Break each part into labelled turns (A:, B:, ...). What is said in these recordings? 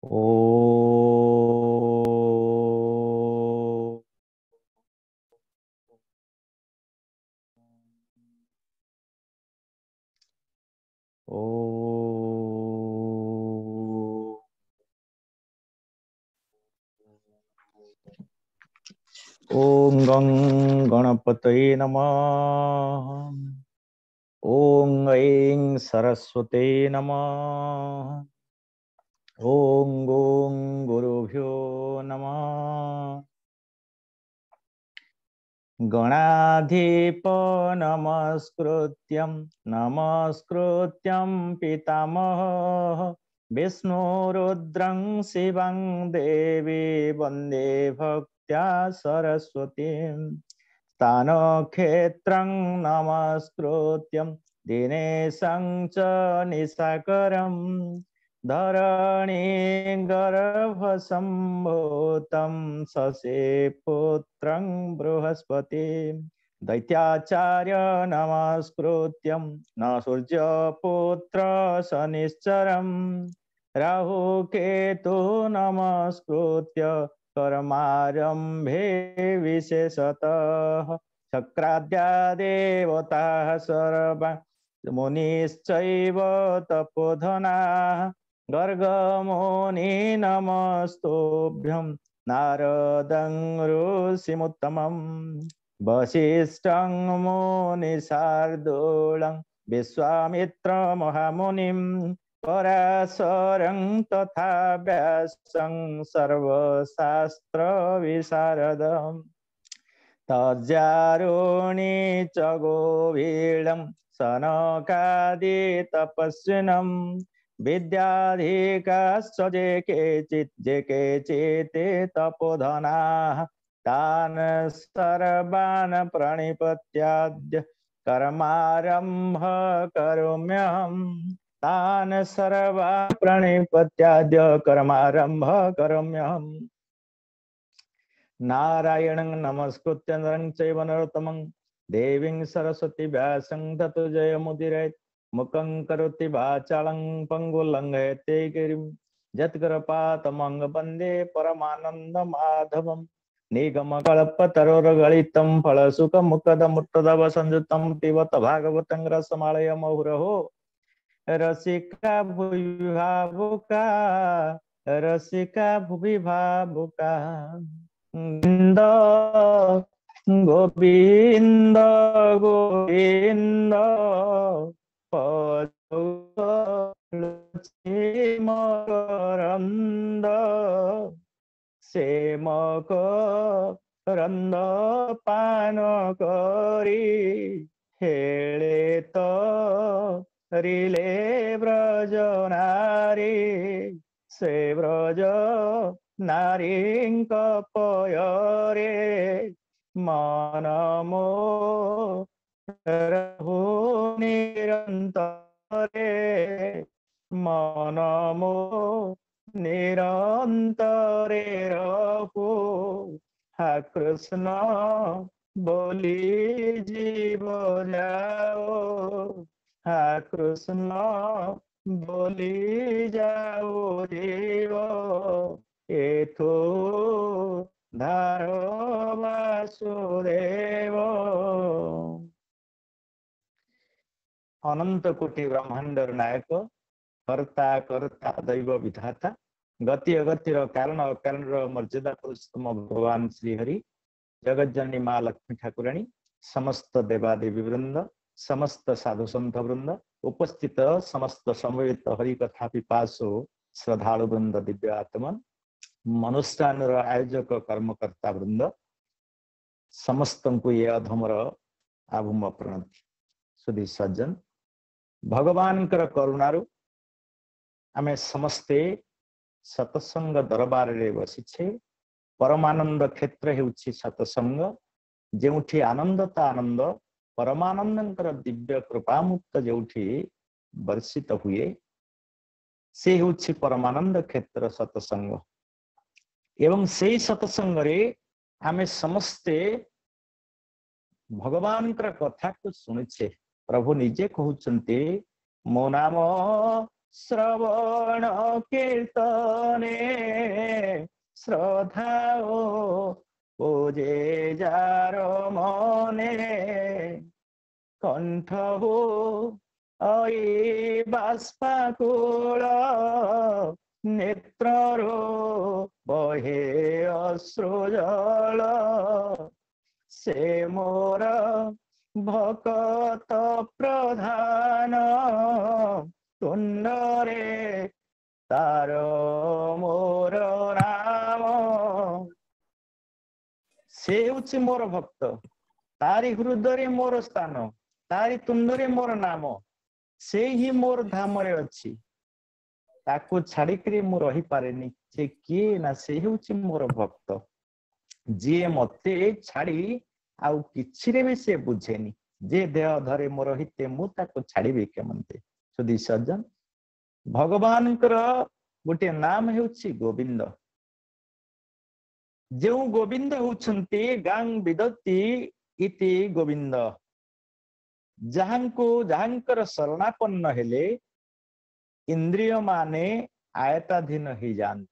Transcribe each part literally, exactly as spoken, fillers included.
A: ओ ओ ओम गं गणपतये नमः। ओम ऐं सरस्वते नमः। ओम गों गुरुभ्यो नमः। गणाधिप नमस्कृत्यं नमस्कृत्यं पितामह विष्णुरुद्रं शिवं देवी वन्दे भक्त्या सरस्वतीं स्थानक्षेत्रं नमस्कृत्यं दिनेशं च निशाकरं धरणी गर्भसम्भूतं शशे पुत्रं बृहस्पति दैत्याचार्य नमस्कृत्यं न सूर्यपुत्र शनिश्चरं राहुकेतु नमस्कृत्य कर्मारम्भे विशेषतः शक्राद्या देवताः सर्वा मुनिश्चैव तपोधनाः गर्गमुनि नमस्तुभ्यं नारदं ऋषिमुत्तमम् वसिष्ठं मुनिशार्दूलं विश्वामित्रमहामुनिं पराशरं तथा व्यासं सर्वशास्त्रविशारदम् तज्जारुणी च गोवीडं सनकादि तपस्विनं विद्याधिकाश्च जे केचित् जे केचित् तपोधनाः तान् सर्वान् प्रणिपत्याद्य कर्मारम्भ करोम्यहम् तान् सर्वान् प्रणिपत्याद्य कर्मारम्भ करोम्यहम् नारायणं नमस्कृत्य नरं चैव नरोत्तमं देवीं सरस्वती व्यासं ततो जयमुदीरयेत् मुखं करोति वाचालं पङ्गुलङ्घयते गिरिं यत्कृपातमं वन्दे परमानन्दमाधवं निगमकल्पतरोर्गलितं फलसुखमुखदमुत्तदवसंयुतं पिबत भागवतं रसमालय मुहुरहो रसिका भुवि भावुका रसिका भुवि भावुका गोविंद गोविंद गोविंद मकरंद से मकरंद पान करी हेले तो रिले ब्रज नारी से ब्रज नारींक पयरे मनमो रहु निरंतरे मनमो निरंतरे रहु हा कृष्ण बोली जीव जाओ हा कृष्ण बोली जाओ जीव एथो धारो वासुदेव। अनंत कोटि ब्रह्मांडर नायक कर्ता कर्ता दैव विधाता गति अगतिर कारण अकारण मर्यादा पुरुषोत्तम भगवान श्रीहरि जगज्जननी माँ लक्ष्मी ठाकुराणी समस्त देवादेवी वृंद समस्त साधु संत वृंद उपस्थित समस्त समवेत हरि कथा पिपासो श्रद्धालु वृंद दिव्य आत्मन मनुष्ठान आयोजक कर्मकर्ता वृंद समस्त को ये अधमर आभूम प्रणति सुधी सज्जन भगवान करुणारु आमे समस्ते सत्संग दरबार रे बसिछे परमानंद क्षेत्र हेउछि सत्संग जेउठी आनंदता आनंद परमानंदंकर दिव्य कृपामुक्त जेउठी वर्षित हुए से हेउछि परमानंद क्षेत्र सत्संग एवं से सत्संग रे आमे समस्ते भगवान कथा को सुनिछे प्रभु निजे कहउछन्ते मो नाम श्रवण कीर्तने श्रद्धा ओजे जार मने कंठ हो अई बाष्पाकुल नेत्रो बहे अश्रुजल से मोर भकत प्रधान तुंडरे तार मोर राम। से हूँ मोर भक्त, तारी हृदय मोर स्थान, तारी तुंडरे मोर नाम, से ही मोर धाम रे अच्छी, ताको छाड़िकी मु रही पारेनी। से किए ना से हूँ मोर भक्त, जी मते छाड़ी आउ किछि रे भी से बुझेनी, जे देह धरे मोर हिते मु ताको छाड़ीबी केमंते। सुधी सज्जन, भगवान गोटे नाम हेउछि गोविंद। जो गोविंद होउछंती गां विदति इति गोविंद, जहांको जहांकर शरणापन्न हेले इंद्रिय माने आयताधीन ही जानती।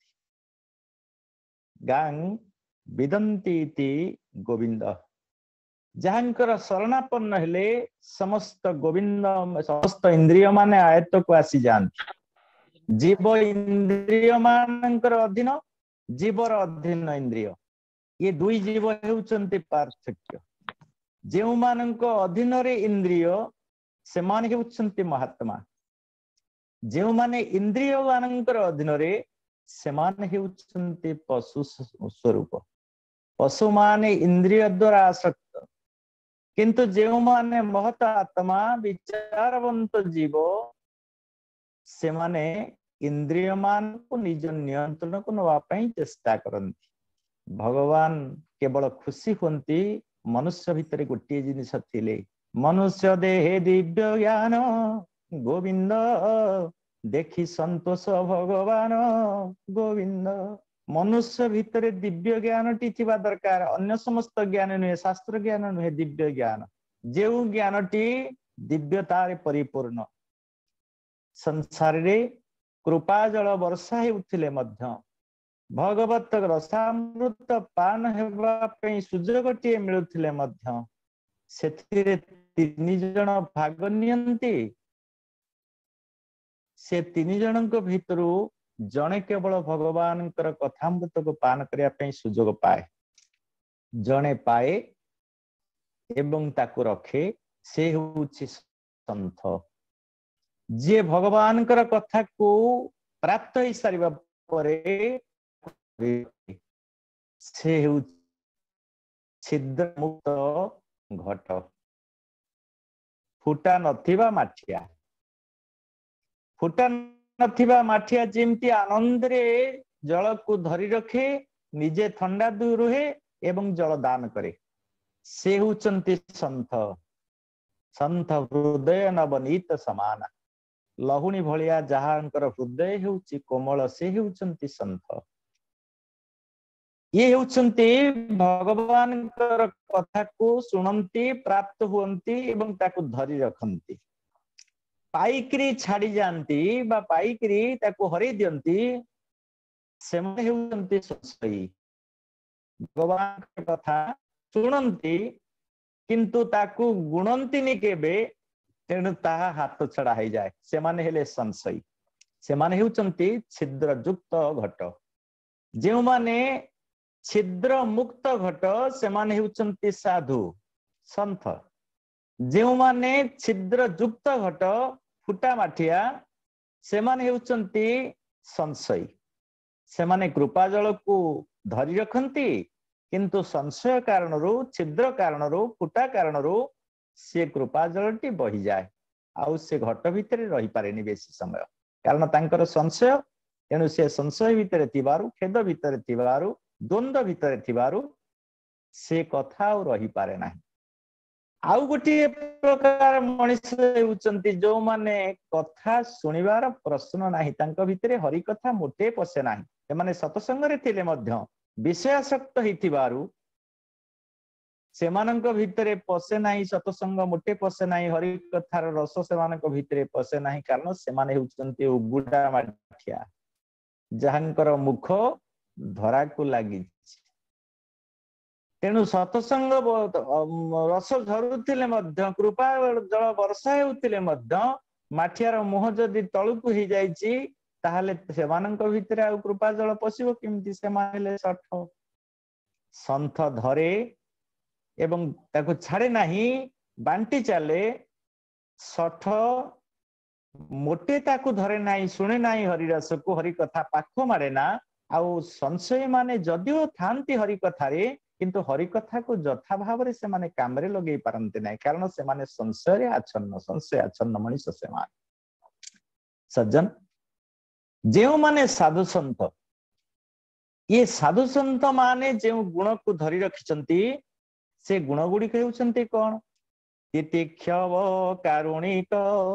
A: गां विदंती इति गोविंद, जहांकर शरणापन्न हेले समस्त गोविंद समस्त इंद्रिय माने आयत को आसी जानती। जीव इंद्रिय मानकर अधीन, जीवर अधीन इंद्रिय, ये दुई जीव हेउचंती पार्थक्य। जो मानक अधीन रे इंद्रिय से माने हेउचंती महात्मा, जो माने इंद्रिय मानकर अधीन रे से माने हेउचंती पशु स्वरूप। पशु माने इंद्रिय द्वारा आसक्त, किंतु जो माने महत आत्मा विचारवंत जीव से माने इंद्रिय मान को निज नियंत्रण को नवा पई चेष्टा करंती। भगवान केवल खुशी होंती मनुष्य भितर गोटे जिनिस थिले, मनुष्य देहे दिव्य ज्ञान गोविंद देखी संतोष भगवान गोविंद। मनुष्य भितर दिव्य ज्ञान टी थिबा दरकार, अन्य समस्त ज्ञान नुहे, शास्त्र ज्ञान नुहे, दिव्य ज्ञान। जो ज्ञान टी दिव्यतार परिपूर्ण। संसार रे कृपा जल वर्षा हेउथिले मध्य भगवत रसामृत पान हेबा पई सुजोग टिए मिलुथिले मध्य सेथिरे तीन जण भाग नियंती। से तीन जनक भितरु जणे केवल भगवान कथामृत को पान करिया पई सुजोग पाए, जणे पाए एवं ताकु रखे, से होउछि संत। जे भगवान कथा को प्राप्त हो सारिबा परे से छिद्र मुक्त घट, फुटा नथिबा माठिया। फुटा नथिबा माठिया जेमती आनंद रे जल को धरी रखे, निजे ठंडा दूर रुहे एवं जल दान करे, से होचंती संत। संत हृदय नवनीत समान, लहुणी भलिया जहांकर हृदय हेउची कोमल, से हेउचंती संत। ये हेउचंती भगवान कथा को सुनंती, प्राप्त हुंती एवं ताकु धरी रखंती। पाइकरी छाड़ी जानती बा पाइकरी ताकु हरि दियंती, से माने हेउचंती संशयी। भगवान कथा सुनंती किंतु ताकु गुणंती नि केबे, तेणु ताहा हाथ छड़ा हो जाए, से माने हेले संशयी। से माने हेउचंती छिद्र युक्त घट। जो माने छिद्र मुक्त घट से माने हेउचंती साधु संत। जो माने छिद्र युक्त घट फुटा माठिया से माने हेउचंती संशयी। से माने कृपा जल को धरी रखंती, किंतु संशय कारणरू, छिद्र कारणरू, फुटा कारणरू से कृपा जलटी बही जाए, आउ से घट भितर रही पारेनी बेसी समय, कारण तांकर संशय। तेणु से संशय भितर थिबारु, खेद भितर थिबारु, द्वंद्व भितर थिबारु से कथा आउ रही पारे नाही। आउ गोटे प्रकार मनुष्य हेउचंती जो माने कथा सुनिबार प्रश्न नाही, तांक भितर हरि कथा मोटे पसे नाही। एमाने सत्संग रे थिले मध्य विषयासक्त हिथिबारु सेमानंक भितरे पशे नाही सतसंग मोटे पशे नाही हरि कथार रस सेमानंक भितरे पशे नाही कारण सेमाने हेउचंती उगुडा माठिया जहांकर मुख धरा को लागि तेणु सतसंग रस झरुथिले मध्य कृपा जल वर्षा हेउथिले मध्य माठियार मुह जदि तळुकु ही जाईची ताहले सेमानंक भितरे आ कृपा जल पसिबो किमति सेमाने सठ संथ धरे एवं ताको छाड़े नाही बांटी चले सठ मोटे ताको धरे नाही सुने नाही हरि रस को हरि कथा पाख मारे ना आउ संशय माने जदिओ थांती हरि कथारे किंतु हरि कथा को यथा भाव रे से माने काम रे लगे पारंते नाही कारण से माने संशय रे आच्छन्न संशय आच्छन्न मनुष्य से माने सज्जन जेउ माने साधु संत ये साधु संत माने जेउ गुण को धरि रखिचंती से गुण गुडी कहउचंती कोन तितिक्षव कारुणिक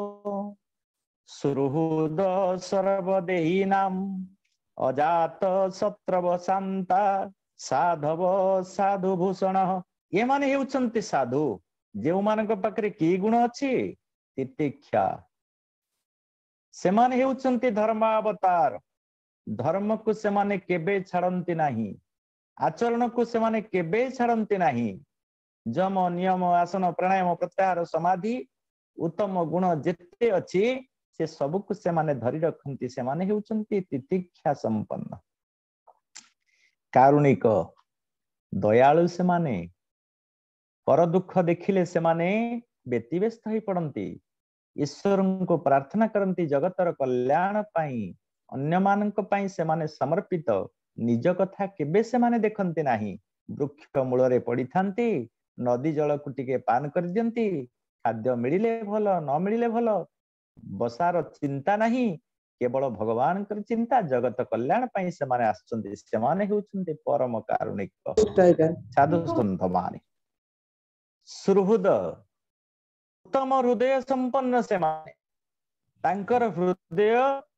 A: सुहृद सर्वदेही नाम अजात शत्रव शांता साधव साधु भूषण ये माने हेउचंती साधु जेउ मानक पाखरे की गुण अछि तितिक्षा से माने हेउचंती धर्मावतार धर्म को से माने केबे छाड़ंती नाही आचरण को से माने केबे छाड़ंती नाही जम नियम आसन प्राणायाम प्रत्याहार समाधि उत्तम गुण जेते अछि से सब को से माने धरि रखंती से माने हेउचंती तितिक्षा संपन्न कारुणिक दयालु से माने पर दुख देखिले से माने व्यतिव्यस्त होई पड़ंती ईश्वर को प्रार्थना करंती जगतर कल्याण पाई अन्य मानक पाई से माने समर्पित निज कथा केबे से माने देखंती नाही वृक्ष मूल रे पड़ी थांती नदी जल को टिके पान कर दियंती खाद्य मिलिले भल न मिलिले भल बसार चिंता नाही केवल भगवान कर चिंता जगत कल्याण पाई से माने आछंती से माने हेउचंती परम कारुणिक साधु संत माने सुहृद उत्तम हृदय संपन्न से माने तांकर हृदय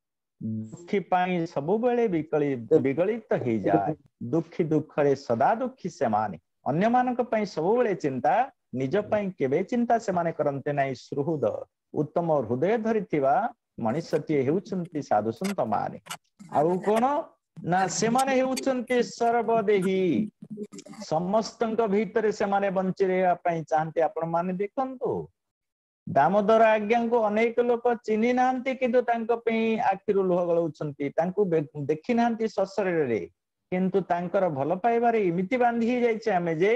A: दुखी पाई सबु बेले विकलित विगलित हो जाए दुखी दुख रे सदा दुखी से माने अन्य मानक पाई सबु बेले चिंता निज पाई केबे चिंता से माने करंते नाही सुहृद उत्तम हृदय धरिथिबा मनुष्यटी हेउचंती साधु संत माने आउ कोन ना से माने हेउचंती सर्वदेही समस्तंक भीतर से माने बंची रहबा पाई चाहते आपण माने देखंतु दामोदर आज्ञा को अनेक लोक चिन्ह नांती किंतु तांको पे आखिरु लोह गळौछंती तांको देखि नांती सशरीर रे किंतु तांकर भल पाइबारे इमिति बांधी ही जाइछे हमें जे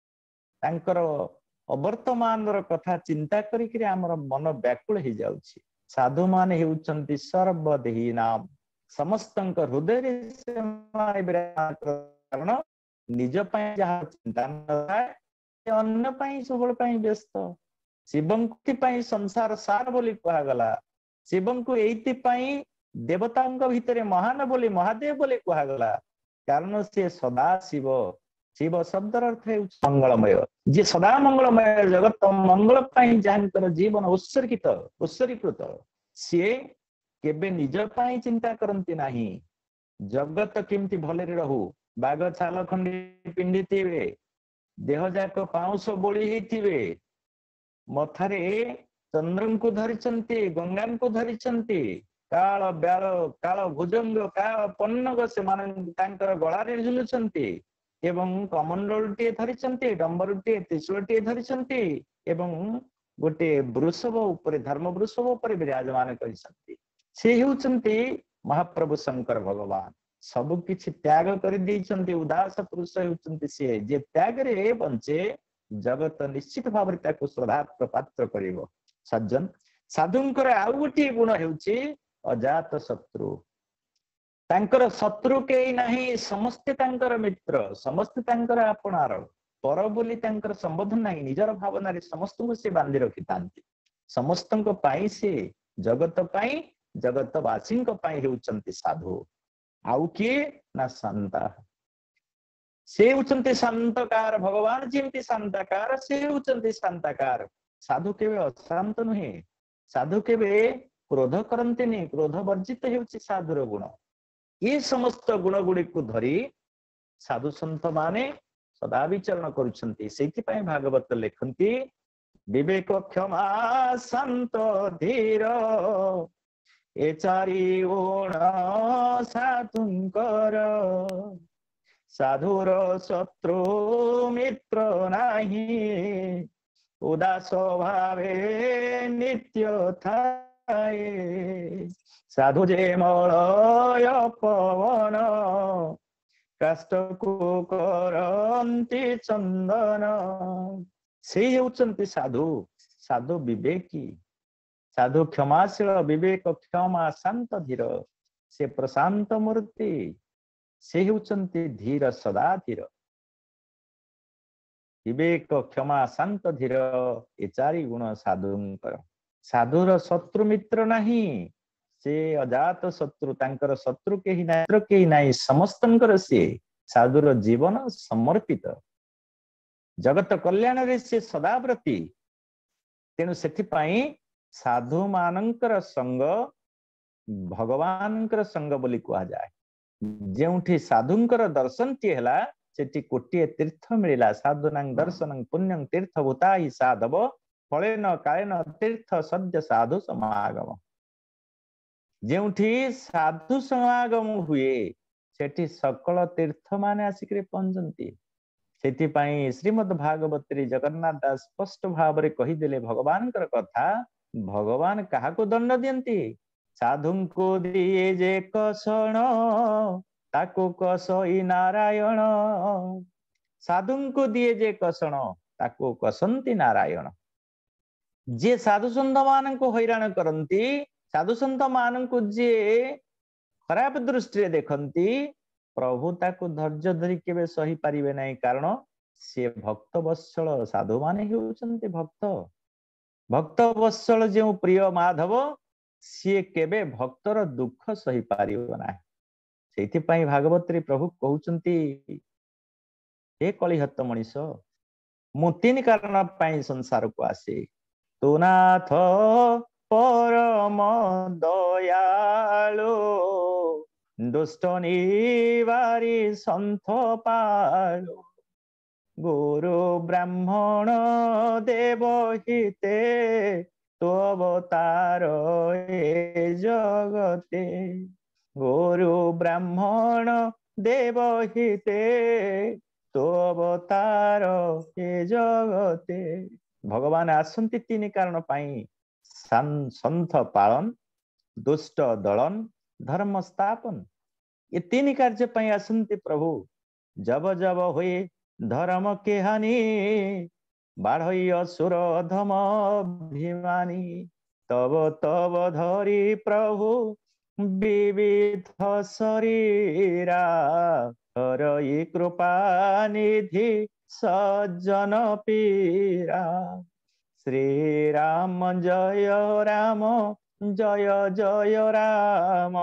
A: तांकर अवर्तमान र कथा चिंता करी कि हमर मन व्याकुल ही जाउछि साधु माने हेउछंती सर्वदेही नाम समस्तंक हृदय रे से माने विराज कारण निज पय जहा चिंता न थाए अन्य पय सबल पय व्यस्त शिवं को संसार सार बोली कहा गला शिवं को एइति पई देवतांक भितरे महान बोली महादेव बोली कहा गला कारण से सदा शिव शिव शब्द अर्थ है मंगलमय जे सदा मंगलमय जगत मंगल पई जानकर जीवन उत्सर्गित उत्सर्गीकृत से केबे निज पई चिंता करंती नाही जगत किमती भले रहू बाग छाल खंडी पिंडिथिबे देह जाक पाउस बोली हिथिबे मथारे चंद्रन को धरिचंती गंगान को धरिचंती काल ब्याल काल भुजंग काल पन्नग से मान तांकर गळारे झुलुचंती एवं कमंडलटी धरिचंती डंबरटी त्रिशूलटी धरिचंती एवं गोटे वृषभ ऊपर धर्म वृषभ ऊपर विराजमान करिसंती से हेउचंती महाप्रभु शंकर भगवान सब किछि त्याग कर देइचंती उदास पुरुष हेउचंती से जे त्याग रे बंचे जगत निश्चित भाव रे ताको श्रद्धा पात्र करिवो सज्जन साधुंकर आउ गोटे गुण हेउची अजात शत्रु तांकर शत्रु केई नाही समस्त तांकर मित्र समस्त तांकर आपणार पर बोली तांकर संबोधन नाही निजर भावना रे समस्त को से बांधी रखितांती समस्तंक पाई से जगत पाई जगत वासिंक पाई हेउचंती साधु आउ किए ना संता से उचंती शांतकार भगवान जेमती शांतकार से उचंती शांतकार साधु केवे अशांत नुहे साधु केवे क्रोध करंती नहीं क्रोध वर्जित हेउची साधुर गुण ये समस्त गुण गुड़ी को धरी साधु संत माने सदा विचरण करुछंती सेति पय भागवत लेखंती विवेक क्षमा शांत धीर ए चारि गुण साधुंकर साधुर शत्रु मित्र नाही उदास भावे नित्य थाए साधु जे मलय पवन काष्ट को करंती चंदन से होचंती साधु साधु विवेकी साधु क्षमाशील विवेक क्षमा शांत धीर से प्रशांत मूर्ति से होचंती धीर सदा धीर विवेक क्षमा शांत धीर ए चारि गुण साधुंकर साधुर शत्रु मित्र नहीं से अजात शत्रु तांकर शत्रु केही नाई केही नाई समस्तंकर से साधुर जीवन समर्पित जगत कल्याण रे से सदाव्रती तेणु सेथिपाई साधु मानंकर संग भगवानकर संग बोली कहा जाए जेउठी साधुंकर दर्शन टी हला सेठी कोटिए तीर्थ मिलिला साधुनां दर्शनं पुण्यं तीर्थ भूताहि साधव फलेन कायेन तीर्थ सद्य साधु समागम जेउठी साधु समागम हुए सेठी सकल तीर्थ माने आसिकरे पहुंचंती सेठी पई श्रीमद् भागवत रे जगन्नाथ दास स्पष्ट भाव रे कहि देले भगवान कर कथा भगवान काहा को दंड दियंती साधुं को दिए जे कसण ताको कसई नारायण साधुं को दिए जे कसण ताको कसंती नारायण जे साधु संत मान को हैरान करंती साधु संत मान को जे खराब दृष्टि देखंती प्रभु ताको धैर्य धरी केबे सही पारिबे नहीं कारण से भक्त वत्सल साधु माने हेउचंती भक्त भक्त वत्सल जो प्रिय माधव सी केबे भक्तर दुख सही पारिबो नाही सेति पई भागवत रे प्रभु कहउचंती हे कलिहत मनीष मु तीन कारण पई संसार को आसे तो नाथ परम दयालु दुष्ट निवारी संत पालु गुरु ब्राह्मण देव हिते तो अवतार ए जगते गुरु ब्राह्मण देव हिते तो अवतार ए जगते भगवान आसंती तीन कारण पाई संत पालन दुष्ट दलन धर्म स्थापन ये तीन कार्य पाई आसंती प्रभु जब जब हुए धर्म के हानि बाढ़ई असुर धम अभिमानी तब तब धरी प्रभु विविध शरीरा हरई कृपा निधि सज्जन पीरा श्री राम जय राम जय जय राम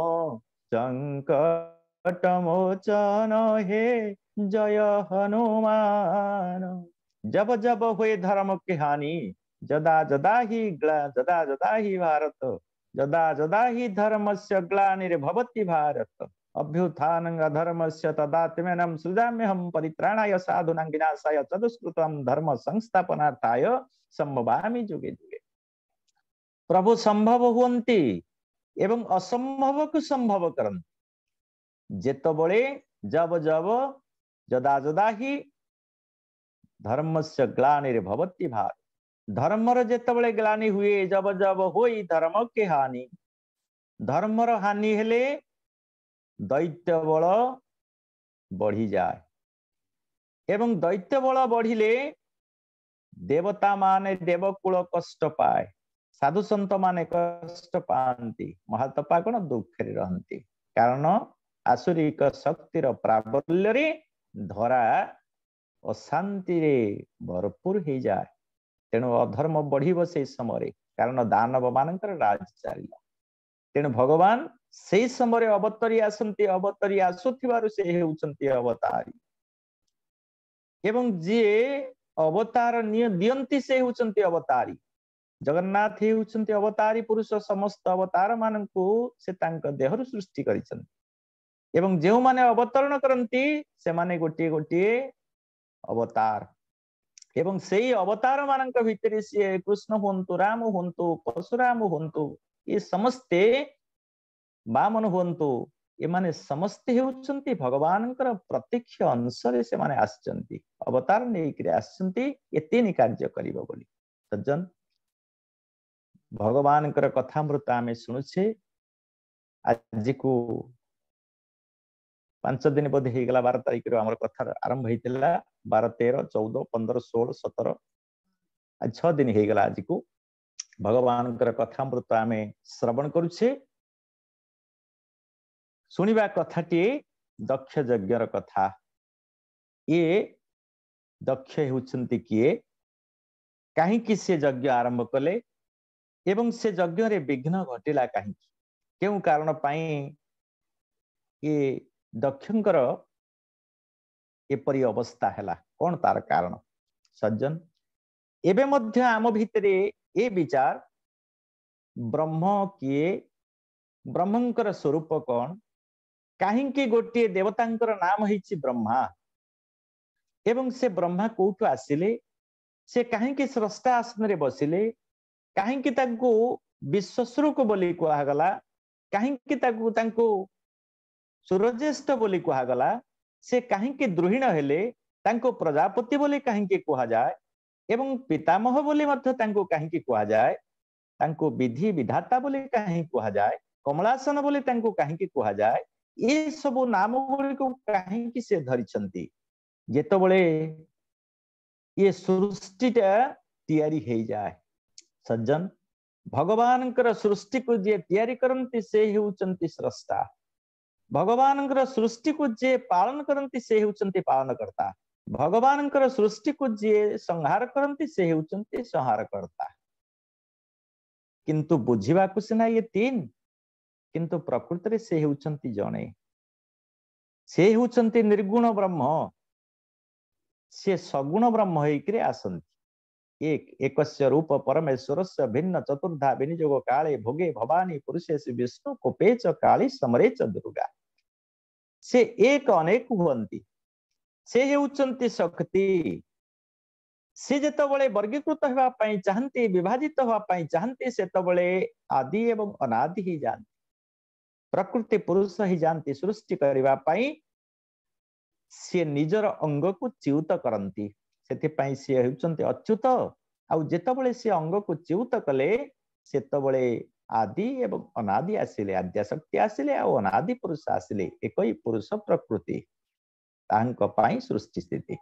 A: संकट मोचन हे जय हनुमान जब जब हुए धर्म की हानि जदा जदा ही जदा जदा ही भारत जदा जदा ही धर्मस्य ग्लानिर्भवति भारत अभ्युत्थानं अधर्मस्य तदात्म्यनं सृजाम्यहं परित्राणाय साधूनां विनाशाय चतुष्कृतं धर्म संस्थापनार्थाय संभवामि जुगे जुगे प्रभु संभव हुंती एवं असंभव को संभव करंती जेतबळे जब जब जदा जदा ही धर्मस्य ग्लानिर्भवति भारत धर्मर जेतबळे ग्लानि हुए जब जब होई धर्म के हानि धर्मर हानि हेले दैत्य बल बढ़ी जाए एवं दैत्य बल बढ़िले देवता माने देवकुल कष्ट पाए साधु संत माने कष्ट पाती महातपा कौन दुखे रहती कारण आसुरिक शक्तिर प्राबल्य रे धरा अशांति रे भरपूर हो जाए तेणु अधर्म बढ़िब से समय कारण दानव मानकर राज चलिला तेणु भगवान से समय अवतरी आसंती अवतरी आसुथिबारु से हेउचंती अवतारी एवं जे अवतार दियंती से हेउचंती अवतारी जगन्नाथ हेउचंती अवतारी पुरुष समस्त अवतार मानकु से तांक देहरु सृष्टि करिसंती एवं जेउ माने अवतरण करंती से माने गोटे गोटे अवतार एवं सेई अवतार मानक भितर सी कृष्ण हुंतु राम हुंतु परशुराम हुंतु ये समस्ते वामन हुंतु एमाने समस्ते हेउचंती भगवान प्रत्यक्ष अंश से माने आसचंती अवतार नहीं आसचंती ये तीन कार्य करिबो बोली सज्जन भगवान कथामृत आम शुणुचे आज को पांच दिन बोध हो गला बार तारीख आम कथा आरंभ होता बार तेरह चौदह पंद्रह सोलह सतर आज छ दिन हो गला आज को भगवान कथामृत आम श्रवण करुचे शुणा कथाटी दक्ष यज्ञर कथा ये दक्ष होउछंती किए कहीं से यज्ञ आरंभ कले एवं से यज्ञ रे विघ्न घटिला कहीं क्यों कारण पाई ये दक्षंकर एपरी अवस्था हैला कौन तार कारण सज्जन एबे मध्य आम भितरे ए विचार ब्रह्म किए ब्रह्मंकर स्वरूप कौन कहीं गोटे देवतांकर नाम है ब्रह्मा एवं से ब्रह्मा कोठु आसिले से कहीं स्रष्टा आसन रे बसिले कहीं विश्वस्वरूप बोली कहगला कहीं सूर्यज्येष्ठ बोली कहगला से कहीं द्रोहिण हेले तांको प्रजापति बोली कहीं कह जाए एवं पितामह बोली कहीं कह जाए तांको विधि विधाता बोली कहीं कह जाए कमलासन बोली कहीं कह जाए ये सब नाम गुड़ी को कहीं से धरी जेतबले ये सृष्टिटा तैयारी हो जाए सज्जन भगवान सृष्टि को जे तैयारी करती से होउचंती स्रष्टा भगवान सृष्टि को जे पालन करती से होउचंती पालन करता भगवान सृष्टि को जे संहार करती से होउचंती संहार करता किंतु बुझिबा को सिना ये तीन किंतु प्रकृति से होउचंती जणे से होउचंती निर्गुण ब्रह्म से सगुण ब्रह्म होइकरे आसंती एक एकस्य रूप परमेश्वरस्य भिन्न चतुर्धा विनियोग काले भोगे भवानी पुरुषेषु विष्णु कोपे च काली समरे च दुर्गा से एक अनेक हुअंती से हेउचंती शक्ति से जेतबळे वर्गीकृत हेबा पई चाहंती विभाजित हेबा पई चाहंती सेतबळे आदि एवं अनादि ही जानती प्रकृति पुरुष ही जानती सृष्टि करबा पई से निजर अंग को च्युत करंती सेति सी होउचंती अच्युत आउ जेतबळे से अंग को च्युत कले सेतबळे आदि एवं अनादि आसिले आद्या शक्ति आसिले आ अनादि पुरुष आसिले एकई पुरुष प्रकृति तांको पई सृष्टि स्थिति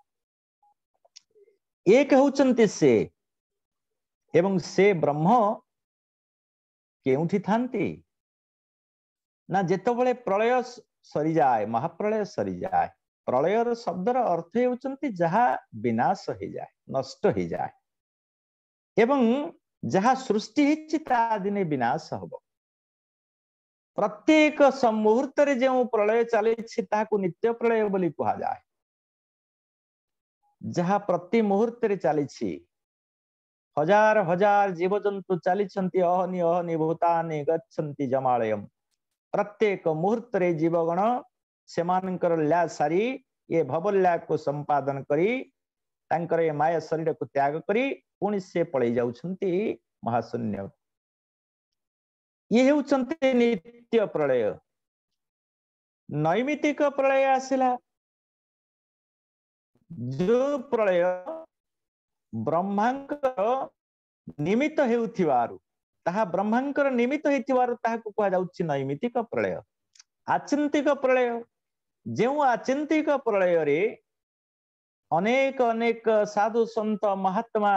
A: एक होउचंती से एवं से ब्रह्म केउठी थांती ना जेतबळे प्रलय सरी जाए महाप्रलय सरी जाए प्रलयर शब्दर अर्थ होउचंती जहा विनाश हो जाए नष्ट हो जाए एवं जहा सृष्टि हिची ता दिने विनाश हबो प्रत्येक मुहूर्त रे जो प्रलय चली ताको नित्य प्रलय बोली कहा जाए जहा प्रति मुहूर्त रे चली हजार हजार जीवजंतु चली अहनि अहनि भूतानि गच्छन्ति जमालयम प्रत्येक मुहूर्त रे जीवगण सेमानकर ल्या सारी ये भवल्या को संपादन करी तांकर ये माया शरीर को त्याग करी पुणी से पळै जाउछन्ति महाशून्य ये हेउछन्ति नित्य प्रलय नैमितिक प्रलय आसिला जो प्रलय ब्रह्मांकर निमित्त हेउथिबारु ताहा ब्रह्मांकर निमित्त हेथिबारु ताहाको कहा जाउछि नैमितिक प्रलय आचिंतिक प्रलय जो आचिंतिक प्रलय रे अनेक अनेक साधु संत महात्मा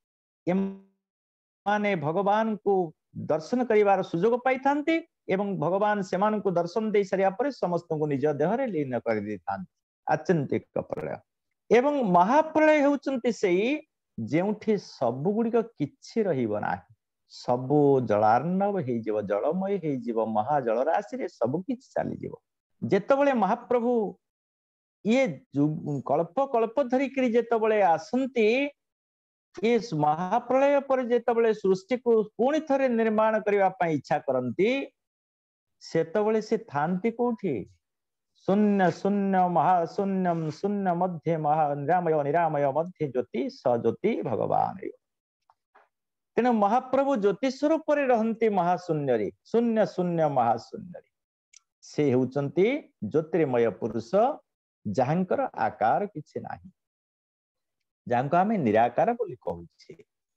A: माने भगवान को दर्शन करिवार सुजोग पाई थांती एवं भगवान सेमान को दर्शन दे सारिया पर समस्त को निज देह रे लीन कर दी थांती आचिंतिक प्रलय एवं महाप्रलय हेउचंती सेई जेउठी सब गुड़िक किछि रहिबो नाही सबु जलार्णव हो जीव जलमय हो जीव महाजल राशि रे सब किछि चली जीव जेतबळे महाप्रभु ये कल्प कल्प धरिक जेतबळे आसंती ये महाप्रलय पर जेतबळे सृष्टि को पुणी थरे निर्माण करबा पई इच्छा करंती सेतबळे से थांती कोठी शून्य शून्य महाशून्यम शून्य मध्य महा निरामय निरामय मध्य ज्योति स ज्योति भगवान। तेणु महाप्रभु ज्योति स्वरूप रहती महाशून्य शून्य शून्य महाशून्य से होउचंती ज्योतिर्मय पुरुष जहांकर आकार किछि नाही जहांको आमे निराकार बोली कहूछे।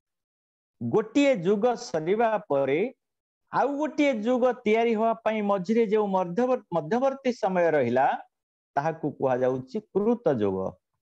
A: गोटिए युग सरीबा परे आउ गोटिए युग तैयारी होआ पई मझिरे जो मध्यवर्ती समय रहिला ताहाकू कुहा जाउची कृत युग।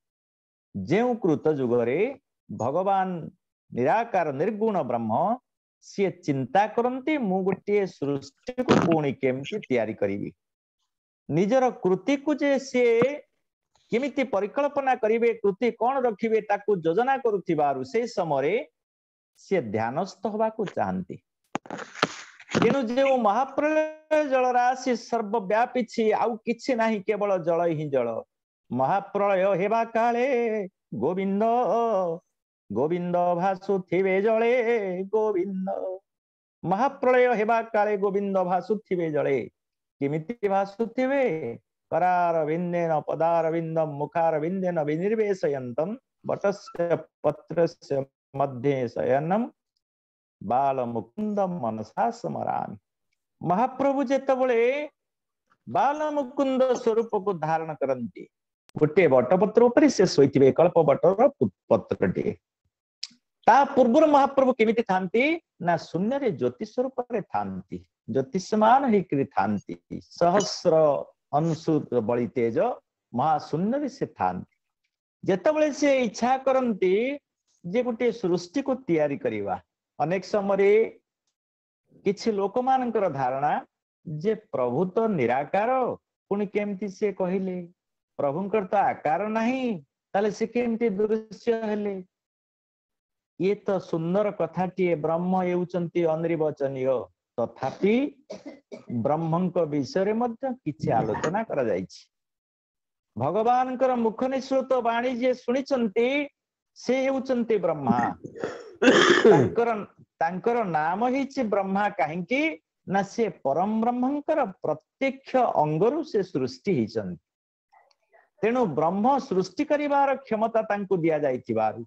A: जेउ कृत युग रे भगवान निराकार निर्गुण ब्रह्म सी चिंता करती मु गोटे सृष्टि को पुणी केमती तैयारी करी निजर कृति को जे सी केमिति परिकल्पना करिवे कृति कौन रखिवे ताकू योजना करुथिबारु से समय से ध्यानस्थ होबा को चाहती। तेणु जो महाप्रलय जल राशि सर्वव्यापी छी आउ किछि नाही केवल जल ही जल। महाप्रलय हेबा काले गोविंद गोविंद भासुथिबे जले गोविंद। महाप्रलय हेबा काले गोविंद भासुथिबे जले किमिति भासुथिबे करारविंदेन पदारविंदम मुखारविंदेन विनिर्वेशयन्तम वटस्य पत्रस्य मध्ये शयनम बाल मुकुंदम मनसा स्मरामि। महाप्रभु जेतबळे बाल मुकुंद स्वरूप को धारण करती गोटे बटपत्र उपरे से सोइथिबे कल्प बटर पत्रटे ता पूर्व महाप्रभु केमिति थांती ना शून्य रे ज्योति स्वरूप रे थांती ज्योतिषमान हेकरी थांती सहस्र अनुसूत बलि तेज महाशून्य रे से थांती। जेतबळे से इच्छा करती जे गोटे सृष्टि को तैयारी करिवा अनेक समय किछि लोक मानकर धारणा जे प्रभु तो निराकार पुणी केमती से कहले प्रभुंकर तो आकार नहीं ताले से केमती दृश्य हेले। ये तो सुंदर कथाटीए ब्रह्म हेउचंती अनिर्वचनीय तथापि ब्रह्मंक विषय रे मध्य किछि आलोचना करा जायछि। भगवानकर मुख निश्रुत वाणी जे सुनिचंती से हेउचंती ब्रह्मा तांकर तांकर नाम हिछि ब्रह्मा काहेकि ना से परम ब्रह्मंकर प्रत्यक्ष अंगरु से सृष्टि हिचंती। तेणु ब्रह्म सृष्टि करिवार क्षमता तांकु दिया जाइथिबारु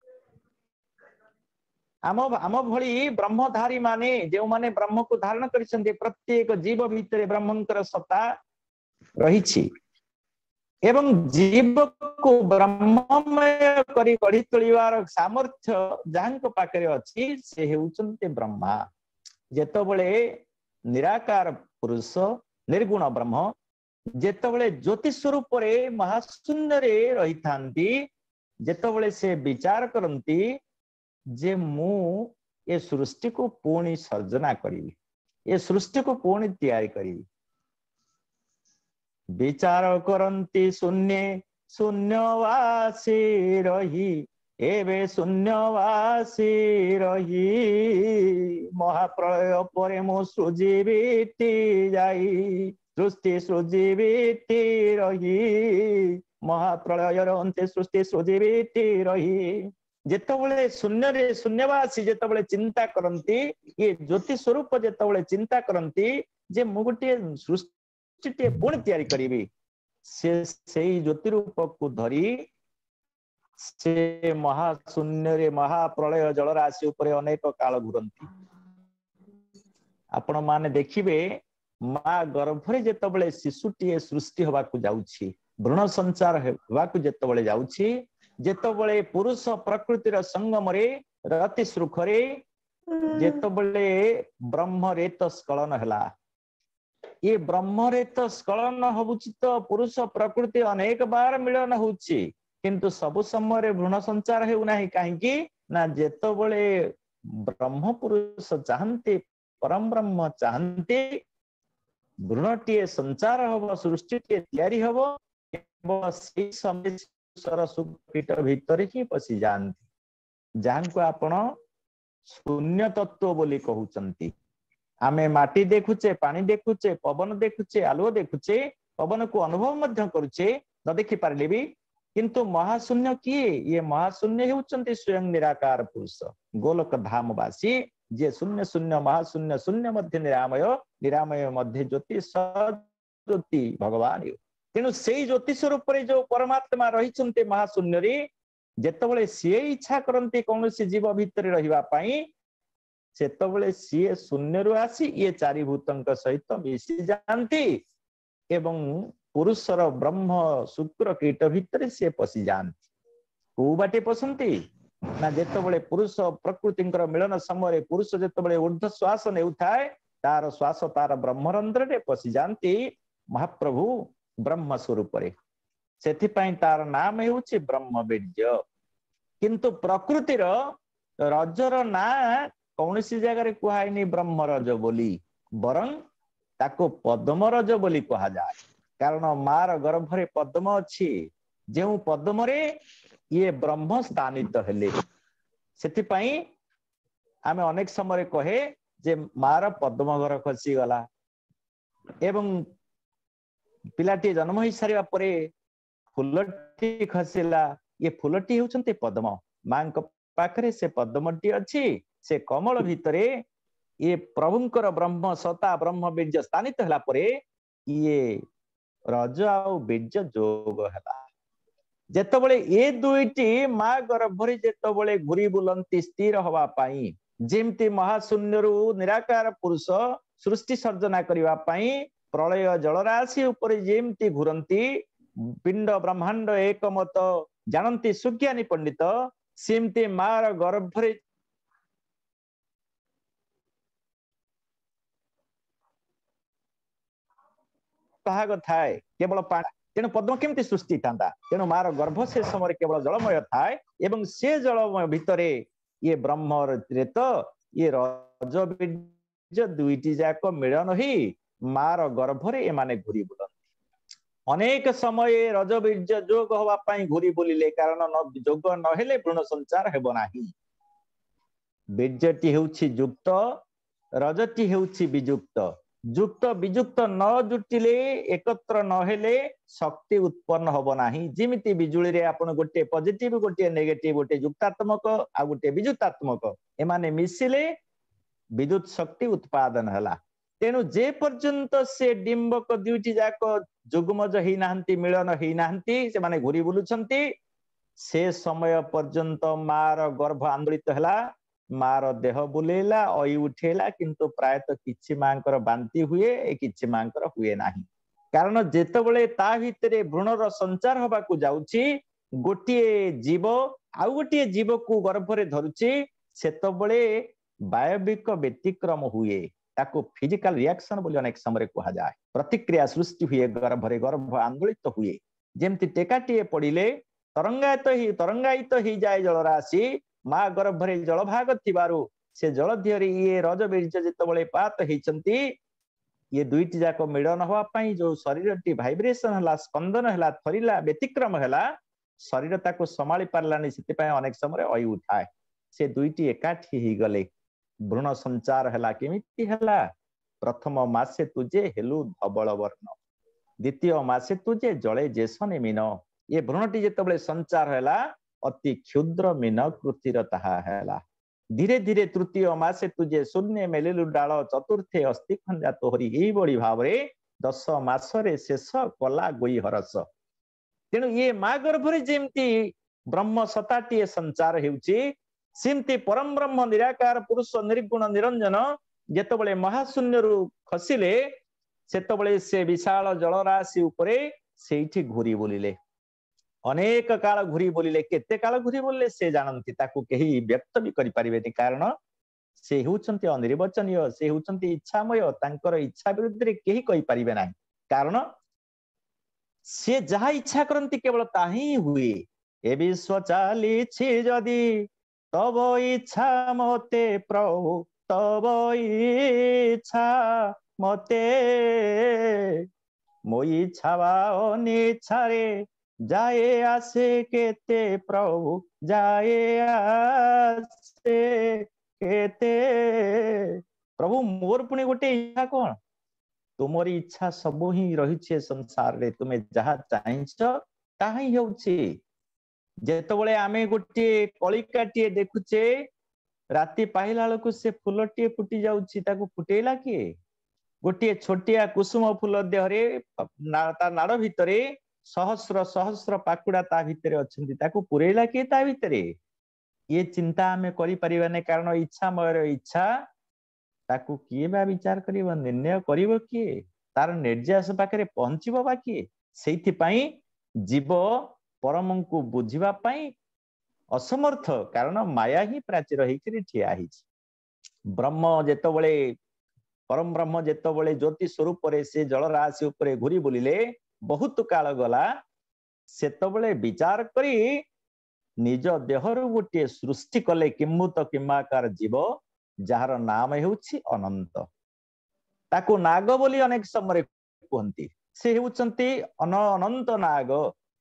A: आम आम भली ब्रह्मधारी माने जो माने ब्रह्म को धारण करिसंती प्रत्येक जीव भितरे ब्रह्मंकर सत्ता रहिछि एवं जीव को ब्रह्ममय करी गढ़ी तोलिवार सामर्थ्य जहांक पाखरे अछि से हेउचंती ब्रह्मा। जेतबळे निराकार पुरुष निर्गुण ब्रह्म जेतबळे ज्योति स्वरूप रे महाशून्य रे रही थांती जेतबळे से विचार करंती जे मु ए सृष्टि को पुणी सर्जना करी ए सृष्टि को पुणी तैयारी करी विचार करंती शून्य शून्यवासी रही एवे शून्यवासी रही महाप्रलय परे मु सृजीविति जाई सृष्टि सृजीविति रही महाप्रलय अंते सृष्टि सृजीविति रही। जेतबळे शून्य रे शून्यवासी जेतबळे चिंता करंती ये ज्योति स्वरूप जेतबळे चिंता करंती जे मु गोटे सृष्टि पुणी तैयारी करिबी से सेई ज्योति रूप को धरी से महाशून्य रे महाप्रलय जलराशि उपरे अनेक काल घुरंती। आपण माने देखिबे माँ गर्भरे जेतबळे शिशुटीए सृष्टि होबा को जाउछि भ्रूण संचार होबा को जेतबळे जाउछि जेतबळे पुरुष प्रकृतिर संगम रे रति सुखरे जेतबळे ब्रह्मरेत स्खलन हला ये ब्रह्मरेत स्खलन होउछि तो पुरुष प्रकृति अनेक बार मिलन होउछि किंतु सब समय रे भ्रूण संचार हेउ नाही काहेकि ना जेतबळे ब्रह्म पुरुष चाहंती परम ब्रह्म चाहंती भ्रूणटीए संचार हबो सृष्टिटीए तैयारी हबो केवल सेई समय सरसुपीठ भीतर ही पसी जाती जहां को आपण शून्य तत्व बोली कहउचंती। आमे माटी देखुचे पानी देखुचे पवन देखुचे आलो देखुचे पवन को अनुभव मध्य करुचे न देखि पारले भी किंतु महाशून्य किए ये महाशून्य हेउचंती स्वयं निराकार पुरुष गोलक धामवासी जे शून्य शून्य महाशून्य शून्य मध्य निरामय निरामय मध्य ज्योति सज्योति भगवान। तेणु से ज्योति स्वरूप जो परमात्मा रही महाशून्य जेतबले सी इच्छा करती कौन जीव भितर रही सेतबले सी शून्य रु आसी ये चारिभूत सहित मिसी जाती एवं पुरुषर ब्रह्म शुक्र कीट भितर सी पशि जाती को बाटे पसंती ना जेतबले पुरुष प्रकृति मिलन समय पुरुष जेतबले ऊर्ध्व श्वास नेउथाए तार श्वास तार ब्रह्मरंध्र रे पशि जाती महाप्रभु ब्रह्म स्वरूप से तार नाम हेउछि ब्रह्मवीर्य किंतु प्रकृतिर रजर ना कौन सी जगह कहनी ब्रह्मरज बोली बरं ताको पद्मरज बोली कहा जाए कारण मार गर्भरे पद्म अच्छी जो पद्म रे ये ब्रह्म स्थानित हेले सेथिपाई आमे अनेक समय कहे जे मार पद्म घर खसी गला एवं पिलाटी जन्म हो सारा परे फुलटी खसिला ये फुलटी होउछन्ते पद्म मां पाखरे से पद्मटी अच्छी से कमल भितरे ये प्रभुंकर ब्रह्म सता ब्रह्म बीर्य स्थानित हला परे ये रज आउ बीर्य जोग हला जेतबले ये दुईटी मां गर्भरे जेतबले घुरी बुलंती स्थिर हवा पाई जेमती महाशून्य रु निराकार पुरुष सृष्टि सर्जना करिवा पाई प्रलय जलराशि ऊपर जेमती घुरंती पिंड ब्रह्मांड एकमत जानती सुज्ञानी पंडित सेमती मार गर्भरे थाए केवल तेणु पद्म केमती सृष्टि था तेणु मार गर्भ से समय केवल जलमय थाए एवं से जलमय भितरे ये ब्रह्म तो ये रज बीर्य दुईटी जाक मिलन ही मार गर्भरे एमाने घुरी बुलंती अनेक समय रज बीर्य जोग हवा पाई घुरी बुलिले कारण जोग नहेले भ्रूण संचार हेबो नाही बीर्यटी हेउछि युक्त रजटी हेउछि वियुक्त युक्त वियुक्त न जुटिले एकत्र नहेले शक्ति उत्पन्न होबो नाही जिमिति बिजुली रे आपण गोटे पॉजिटिव गोटे नेगेटिव गोटे युक्तात्मक आ गोटे वियुक्तात्मक एमाने मिसिले विद्युत शक्ति उत्पादन हला तेणु जे पर्यंत से डिंबक दुईटी जाक जुगमज ही नाहंती मिलन ही नाहंती से माने घुरी बुलुछंती से समय पर्यंत मार गर्भ आंदोलित हला मार देह बुलेला अई उठेला किंतु प्रायतः किछि मांकर बांती हुए किछि मांकर हुए नाही कारण जेतबले ता भितरे भ्रूणर संचार हबा को जाउची गोटिए जीव आ गोटिए जीव को गर्भरे धरुची सेतबले बायबिक व्यतिक्रम हुए ताको फिजिकल रिएक्शन बोली अनेक समय कहा जाए प्रतिक्रिया सृष्टि हुए गर्भरे गर्भ आंदोलित हुए जेमती टेकाटीए पड़िले तरंगायित ही तरंगायित ही जाए जलराशि माँ गर्भरे जल भाग थिबारु से जल दिहरे ये रज बीर्य जेतबले पात हेचंती ये दुईटी जाक मिलन हवा पाई जो शरीर टी वाइब्रेशन हला स्पंदन हला थरिला व्यतिक्रम हला शरीर ताको संभाली पारलानी सेति पय अनेक समय अई उठाए से दुईटी एकाठी ही गले भ्रूण संचार हला केमिति हला प्रथम मासे तुजे हेलु धबल वर्ण द्वितीय मासे तुजे जले जेसने मीन ये भ्रूणटी जेतबले संचार हला अति क्षुद्र मीन कृतिर ताहा हला धीरे धीरे तृतीय मासे तुझे शून्य मेलिलु डाल चतुर्थे अस्थि खंजा तोहरी यही बड़ी भाव रे दस मासरे शेष कला गोई हरस तेणु ये माँ गर्भरे जेमती ब्रह्म सताटीए संचार हेउची सेमती परम ब्रह्म निराकार पुरुष निर्गुण निरंजन जेतबले महाशून्य रु खसिले सेतबले से विशाल जलराशि उपरे सेठी घुरी बोलिले अनेक काल घुरी बोलिले केते काल घुरी बोलिले से जानती ताकू केही व्यक्त भी करि परिबेनी कारण से होउचंती अनिर्वचनीय से होउचंती इच्छामय तांकर इच्छा विरुद्ध रे केही कहि परिबे नाही कारण से जहा इच्छा करंती केवल ताही हुए ए विश्व चाली छि जदी तब इच्छा मते प्रभु तब इच्छा मते मो इच्छा बा अनिच्छा रे जाए आसे केते प्रभु जाए आसे केते प्रभु मोर पुणी गोटे इच्छा कौन तुमरी इच्छा सब ही रही संसार रे तुम्हें जहा चाहछ ताहा ही होउछि जेतबले आमे गोटे कलिकाटीए देखुचे राति पाहिला बेलू से फुलटीए फुटी जाउछि ताको फुटेला किए गोटे छोटिया कुसुम फूल देहरे ता नाड़ भितरे सहस्र सहस्र पाकुड़ा ता भितरे अच्छी ताकू पुरेला किए ता भितरे ये चिंता आम करें कारण इच्छा मयर इच्छा ताकू किए बा विचार करिव निर्णय करिव किए तार निर्यास पाखे पहुंचब बा किए से जीव परम को बुझा असमर्थ कारण माया ही प्राचीर होकर ठिया ब्रह्म जेतबले परम ब्रह्म जेतबले ज्योति स्वरूप से जलराशि उपरे घूरी बुलिले बहुत काल गला सेतबले विचार करी निज देहरु गोटे सृष्टि कले किंबुत किमाकार जीव जार नाम हेउछि अनंत ताकू नाग बोली अनेक समय कहती से हेउचंती अन अनंत नाग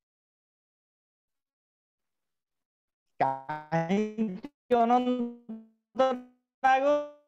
A: अनंत नाग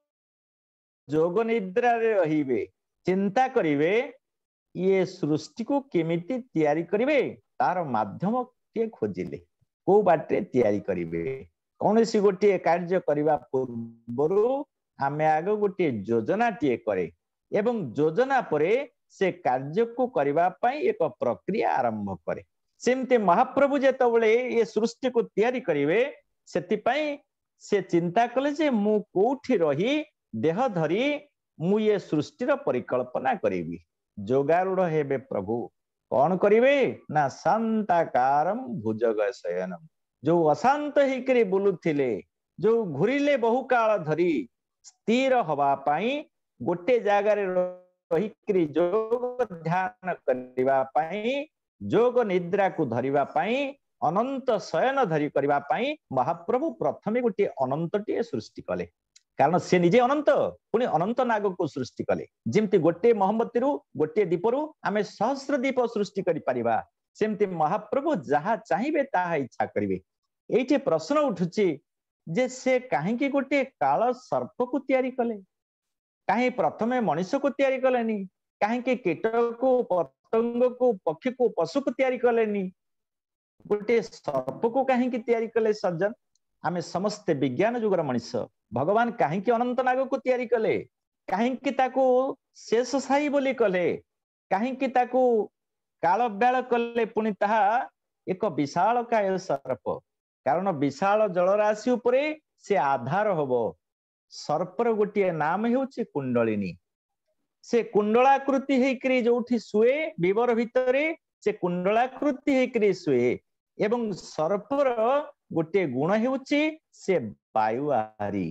A: जोग निद्रा रे रहिबे चिंता करिवे ये सृष्टि को केमिति तैयारी करिवे तार माध्यम के खोजिले को बाटे तैयारी करिवे कौन सी गोटे कार्य करने पूर्व आमे आग गोटे योजना टीए करे एवं योजना परे से कार्य को करने एक प्रक्रिया आरंभ करे सेमते महाप्रभु जेतबले ये सृष्टि को तैयारी करिवे सेतिपई से चिंता कले जे मु कोठी रही देह धरी मु ये सृष्टिर परिकल्पना करिवी जोगारूढ़ हेबे प्रभु कौन करिवे ना शांताकारम भुजग शयनम जो अशांत होकर बुलुथिले जो घुरीले बहु काल धरी स्थिर हवा पाई गोटे जगार रही जोग ध्यान करबा पाई जोग निद्रा को धरिबा पाई अनंत शयन धरी करबा पाई महाप्रभु प्रथमे गोटे अनंत टी सृष्टि कले कारण से निजे अनंत पुणी अनंत नाग को सृष्टि कले जमती गोटे मोहम्मती गोटे दीपरु आमे सहस्र दीप सृष्टि करि परिबा सेमती महाप्रभु जहा चाहिए ताहा इच्छा करिवे एठी प्रश्न उठुची जे से काहेकि गोटे काल सर्प को तैयारी कले काहे प्रथमे मनुष्य को तैयारी कलेनी काहेकि कीट को पतंग को पक्षी को पशु को तैयारी कलेनी गोटे सर्प को काहेकि तैयारी कले सज्जन आमे समस्ते विज्ञान जुगर मनुष्य भगवान काहेकि अनंत नाग को तैयारी कले काहेकि ताको शेष साई बोली कले काहेकि ताको काल ब्याल कले पुणी ताहा एक विशाल काय सर्प कारण विशाल जलराशि उपरे से आधार होबो सर्पर गोटे नाम हेउछि कुंडलिनी से कुंडलाकृति हेकरी जोठी सुए विवर भितरे से कुंडलाकृति हेकरी सुए एवं सर्पर गोटे गुण हेउछि से वायु आहारी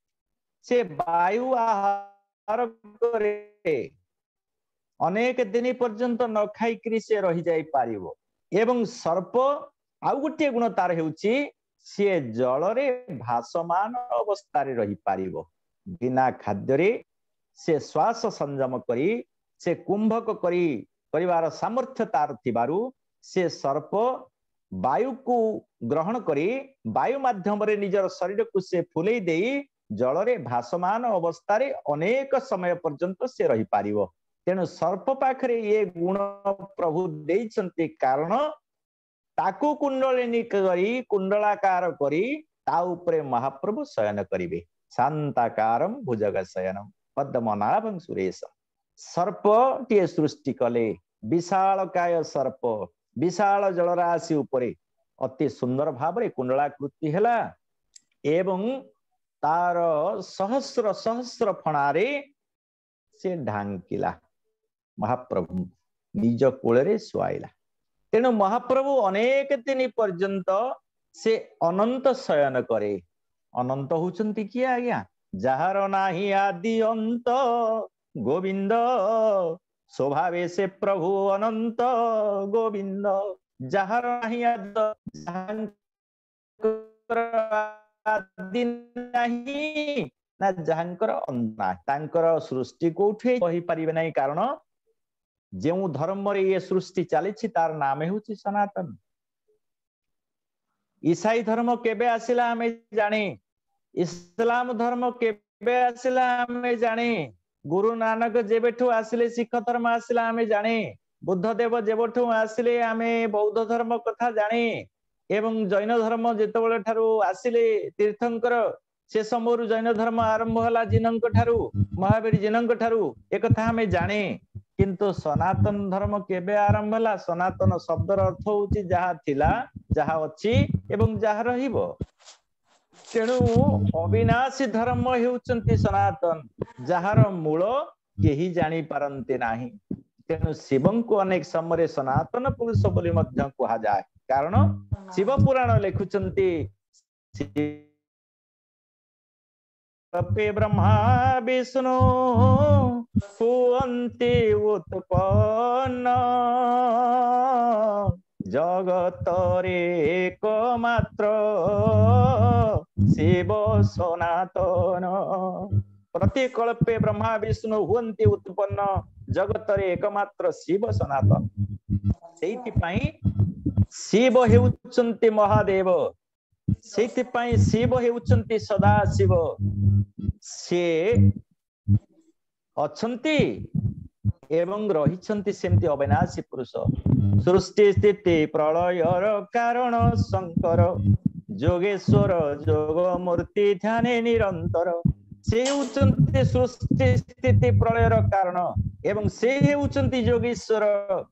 A: से वायु आहार करे अनेक दिन पर्यंत न खाई से रही जाई पारिबो एवं सर्प आउ गोटे गुण तार हेउछि सी जल रे भासमान अवस्था रे रही पारिबो बिना खाद्य रे से श्वास संयम करी से कुंभक करी परिवार सामर्थ्य तार थिबारु से सर्प वायु को ग्रहण करी वायु माध्यम रे निजर शरीर को से फुले देई जल रे भासमान अवस्था रे अनेक समय पर्यंत से रही पारिबो तेणु सर्प पाखरे ये गुण प्रभु देइछन्ति कारण ताकू कुंडलिनी करी कुंडलाकार करी ता उपरे महाप्रभु शयन करिवे शांताकारम भुजग शयनम पद्मनाभं सुरेश सर्प टीए सृष्टि कले विशाल काय सर्प विशाल जलराशि उपरे अति सुंदर भाव कुंडलाकृति हैला एवं तार सहस्र सहस्र फणारे से ढांकिला महाप्रभु निज कोଳରେ सुआइला तेणु महाप्रभु अनेक दिन पर्यंत से अनंत शयन करे अनंत होचंती किए आज्ञा जार नाही आदि अंत गोविंद स्वभावे से प्रभु अनंत गोविंद जार नाही आदि नाही ना जहांकर अंत तांकर सृष्टि कोठे कहि परिबे नाही कारण जो धर्म रे ये सृष्टि चली तार नाम हेउछि सनातन ईसाई धर्म केबे आसिला हमें जाने इस्लाम धर्म केबे आसिला हमें जाने गुरु नानक जेबेठु आसिले सिख धर्म आसिला हमें जाने बुद्ध देव जेबेठु आसिले हमें बौद्ध धर्म कथा जाने एवं जैन धर्म जेतबेले ठारू आसिले तीर्थंकर से समय जैन धर्म आरंभ होला जिनक ठारू महावीर जिनक ठारू एक कथा हमें जाने किंतु सनातन धर्म केबे आरंभ होला सनातन शब्दर अर्थ होची जहा थिला जहा अछि एवं जहा रहिबो तेणु अविनाशी धर्म हेउचंती सनातन जहार मूल केही जानी पारंते नाही तेणु शिवं को अनेक समय सनातन पुरुष बोली मध्य कहा जाए कारण शिव पुराण लिखुचंती तपे ब्रह्मा विष्णु हुअन्ति उत्पन्न जगतरे एकमात्र शिव सनातन प्रतिकल्पे ब्रह्मा विष्णु हुअन्ति उत्पन्न जगतरे एकमात्र शिव सनातन सेति पई शिव हेउचंती महादेव सेति पई शिव हेउचंती सदा शिव से अछंती एवं रहिछंती सेमती अविनाशी पुरुष सृष्टि स्थिति प्रलयर कारण शंकर जोगेश्वर जोग मूर्ति ध्याने निरंतर से हेउचंती सृष्टि स्थिति प्रलयर कारण एवं से हेउचंती जोगेश्वर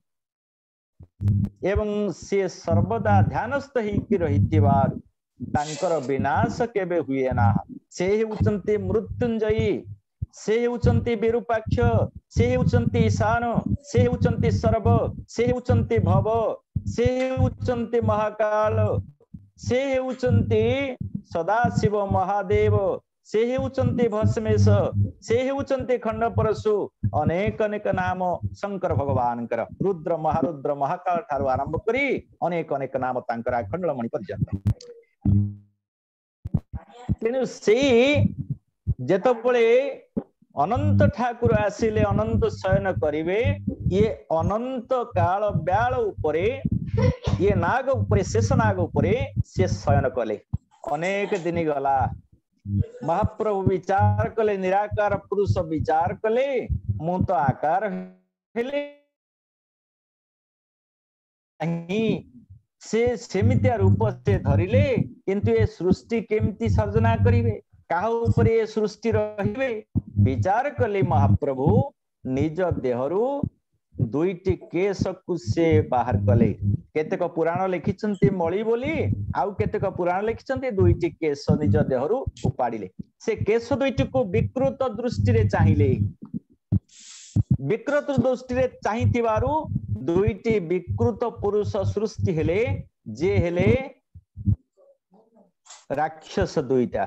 A: एवं से सर्वदा ध्यानस्थ ही रहिथिबार तांकर विनाश केबे हुए ना से हेउचंती मृत्युंजयी से हेउचंती विरूपाक्ष से हेउचंती ईशान से हेउचंती सर्व से हेउचंती भव से हेउचंती महाकाल से हेउचंती सदाशिव महादेव से हेउचंती भस्मेश से हेउचंती खंड परशु अनेक अनेक नाम शंकर भगवान कर रुद्र महारुद्र महाकाल ठारू आरंभ करी अनेक अनेक नाम तांकर अखंडमणि पर्यंत तेणु से जेतबळे अनंत ठाकुर आसिले अनंत शयन करिवे ये अनंत काल ब्याल उपरे ये नाग उपरे शेष नाग उपरे से शयन कले अनेक दिन गला महाप्रभु विचार कले निराकार पुरुष विचार कले मु तो आकार हेले से सेमितिया रूप से धरिले किंतु ये सृष्टि केमती सर्जना करिवे काहा ऊपर ये सृष्टि रहिबे विचार कले महाप्रभु निज देहरु दुईटी केश को से बाहर कले केतेक पुराण लिखिचंती मळी बोली आउ केतेक पुराण लिखिचंती दुईटी केश निज देहरु उपाडिले से केश दुईटी को विकृत दृष्टि रे चाहिले विकृत दृष्टि रे चाहिथिबारु दुईटी विकृत पुरुष सृष्टि हेले जे हेले राक्षस दुईटा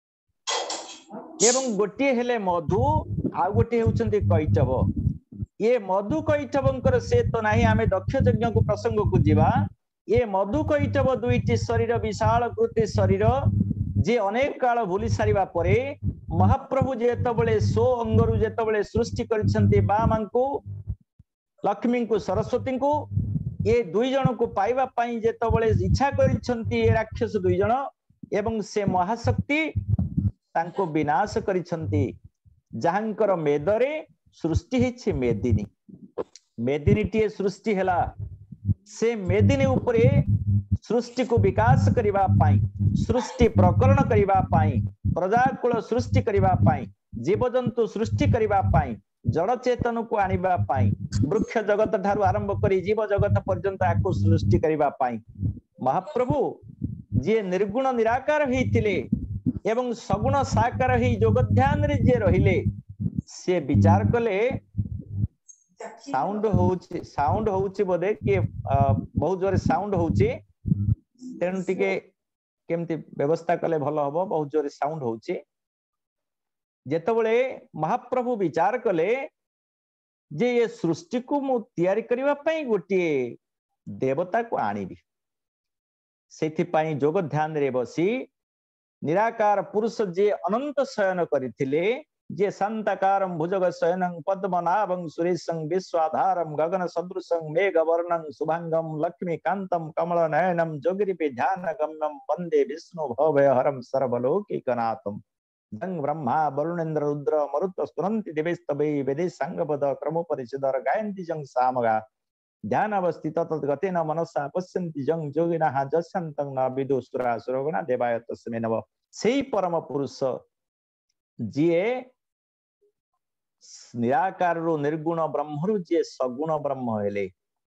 A: एवं गोटे हेले मधु आ गोटे हेउचंती कैटभ ये मधु कैटभंकर से तो नाही आमे दक्ष यज्ञ को प्रसंग को जीवा ये मधु कैटभ दुईटी शरीर विशाल कृति शरीर जे अनेक काल भूली सारिबा परे महाप्रभु जेतबळे सो अंगरु जेतबळे सृष्टि करिसंती बामां को लक्ष्मी को सरस्वती को ये दुई जन को पाइबा पाई जेतबळे इच्छा करिसंती ये राक्षस दुई जन एवं से महाशक्ति तांको विनाश करिसंती जहांकर मेदरे सृष्टि हिछि मेदिनी मेदिनी टी सृष्टि हेला से मेदिनी उपरे सृष्टि को विकास करिबा पाई सृष्टि प्रकरण करिबा पाई प्रजाकुल सृष्टि करिबा पाई जीवजंतु सृष्टि करिबा पाई जड़ चेतन को आनिबा पाई वृक्ष जगत ठारू आरंभ करी जीव जगत पर्यंत आको सृष्टि करिबा पाई महाप्रभु जे निर्गुण निराकार होइतिले एवं सगुण साकार ही जोग ध्यान रे जे रहिले से विचार कले साउंड होउची साउंड होउची बोधे कि बहुत जोरे साउंड होउची तेन टिके केमती व्यवस्था कले भलो हबो बहुत जोरे साउंड होउची जेतबळे महाप्रभु विचार कले जे ये सृष्टि को मु तैयारी करिवा पई गोटे देवता को आनिबी सेथि पई जोग ध्यान रे बसी निराकार पुरुष जे अनंत शयन करिथिले जे शांताकारं भुजग शयनं पद्मनाभं सुरेशं विश्वाधारं गगन सदृशं मेघवर्णं शुभांगं लक्ष्मीकान्तं कमलनयनं जोगिरिपि ध्यानगम्यं वन्दे विष्णु भवभयहरं सर्वलोकैकनाथं जं ब्रह्मा वरुणेन्द्र रुद्र मरुत स्फुरन्ति दिवेस्तवै वेदेशांगपद क्रमोपरिषदर गायन्ति जं सामगा ध्यानावस्थित तद्गतेन मनसा पश्यन्ति जं योगिनः जस्यन्तं न विदुसुरा सुरगुणा देवाय तस्मै नमः सेई परम पुरुष जीए निराकार रु निर्गुण ब्रह्म रु जे सगुण ब्रह्म हेले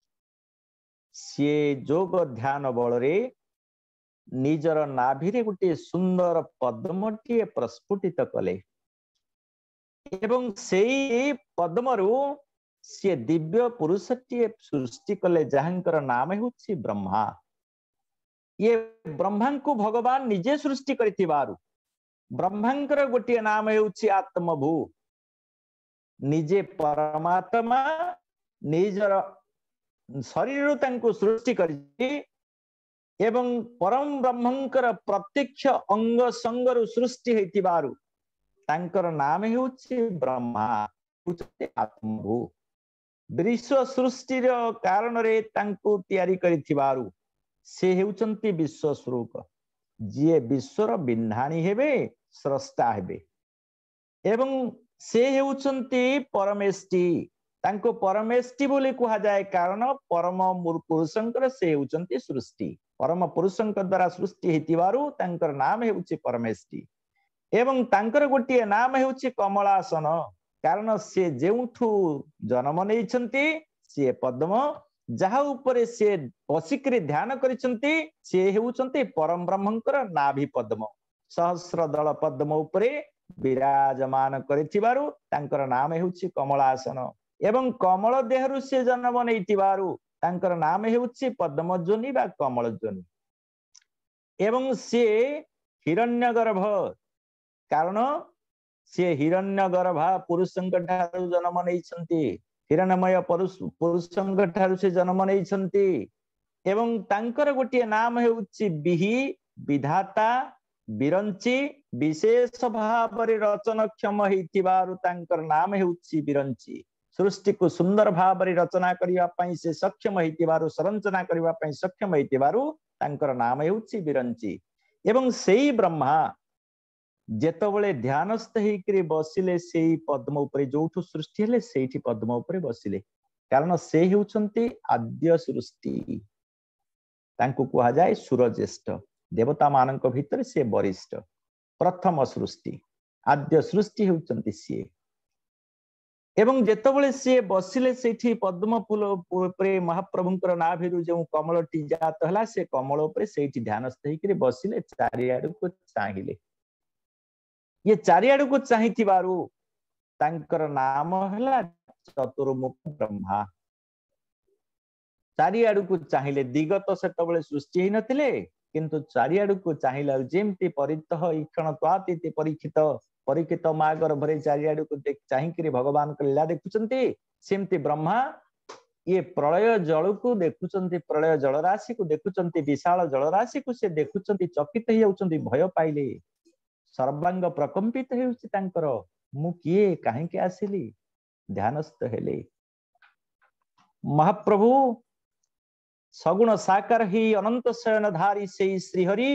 A: सी जोग ध्यान बल रे निजर नाभिरे गोटे सुंदर पद्मटी प्रस्फुटित कले एवं सेई पद्मरु सी दिव्य पुरुषटी सृष्टि कले जहांकर नाम हेउछि ब्रह्मा। ये ब्रह्मा को भगवान निजे सृष्टि करिथिबारु ब्रह्मांकर गोटे नाम हेउछि आत्मभू निजे परमात्मा निजर शरीर तांको सृष्टि करि एवं परम ब्रह्मंकर प्रत्यक्ष अंग संगरु सृष्टि हेतिबारु तांकर नाम हेउछि ब्रह्मा आत्मभू। विश्व सृष्टि कारण रे तांको तैयारी करिथिबारु से हेउचंती विश्व स्वरूप जिए विश्वर बिन्धाणी हेबे स्रष्टा हेबे एवं से हेउचंती परमेष्टि तांको परमेष्टि बोली कहा जाए कारण परम पुरुषंकर से हेउचंती सृष्टि परम पुरुषंक द्वारा सृष्टि हेतिबारु तांकर नाम हेउछि परमेष्टि एवं तांकर गोटे नाम हेउछि कमलासन कारण से जेउठु जन्म नेइछंती से पद्म जहा ऊपर से बसिकरी ध्यान करिसंती से हेउचंती परम ब्रह्मंकर नाभि पद्म सहस्र दल पद्म ऊपरे विराजमान करिथिबारु तांकर नाम हेउछि कमलासन एवं कमल देहरु से जन्म नेइथिबारु तांकर नाम हेउछि पद्मजोनि बा कमलजोनि एवं से हिरण्यगर्भ कारण से हिरण्यगर्भा पुरुषंक ठारु जन्म नेइछंती हिरण्यमय पुरुष पुरुषंक ठारु से जन्म नेइछंती एवं तांकर गोटे नाम हेउछि बिहि विधाता बिरंची विशेष भाव रे रचनक्षम हेतिबारु तांकर नाम हेउछि बिरंची सृष्टि को सुंदर भाव रे रचना करिया पई से सक्षम हेतिबारु संरचना करिया पई सक्षम हेतिबारु तांकर नाम हेउछि बिरंची एवं सेई ब्रह्मा जेतबळे ध्यानस्थ हेकरी बसिले सेई पद्म ऊपर जोठु सृष्टि हेले सेठी पद्म ऊपर बसिले कारण से हेउचंती आद्य सृष्टि तांको कहा जाय सूर्यज्येष्ठ देवता मानक भितर से वरिष्ठ प्रथम सृष्टि आद्य सृष्टि हेउचंती से एवं जेतबळे से बसिले सेठी पद्म फूल ऊपर महाप्रभुंकर नाभिरु जो कमलटी जात हला से कमल ऊपर सेठी ध्यानस्थ हेकरी बसिले चारियाडु को चाहिले ये चारियाडु को चाहिथिबारु तांकर नाम हला चतुर्मुख ब्रह्मा चारियाडु को चाहिले दिगत सेतबळे सृष्टि हेइ नथिले किंतु चारियाडु को चाहिला जेमति परितः ईक्षण त्वाति परीक्षित परीक्षित मा गर्भरे चारियाडु को देख चाहिकरी भगवान को लीला देखुचंती सेमति ब्रह्मा ये प्रलय जल को देखुचंती प्रलय जलराशि को देखुचंती विशाल जलराशि को से देखुचंती चकित हे जाउचंती भय पाइले सर्वांग प्रकंपित हेउछि तांकर मु किए काहे के आसिली ध्यानस्थ हेले महाप्रभु सगुण साकार ही अनंत शयनधारी से श्रीहरि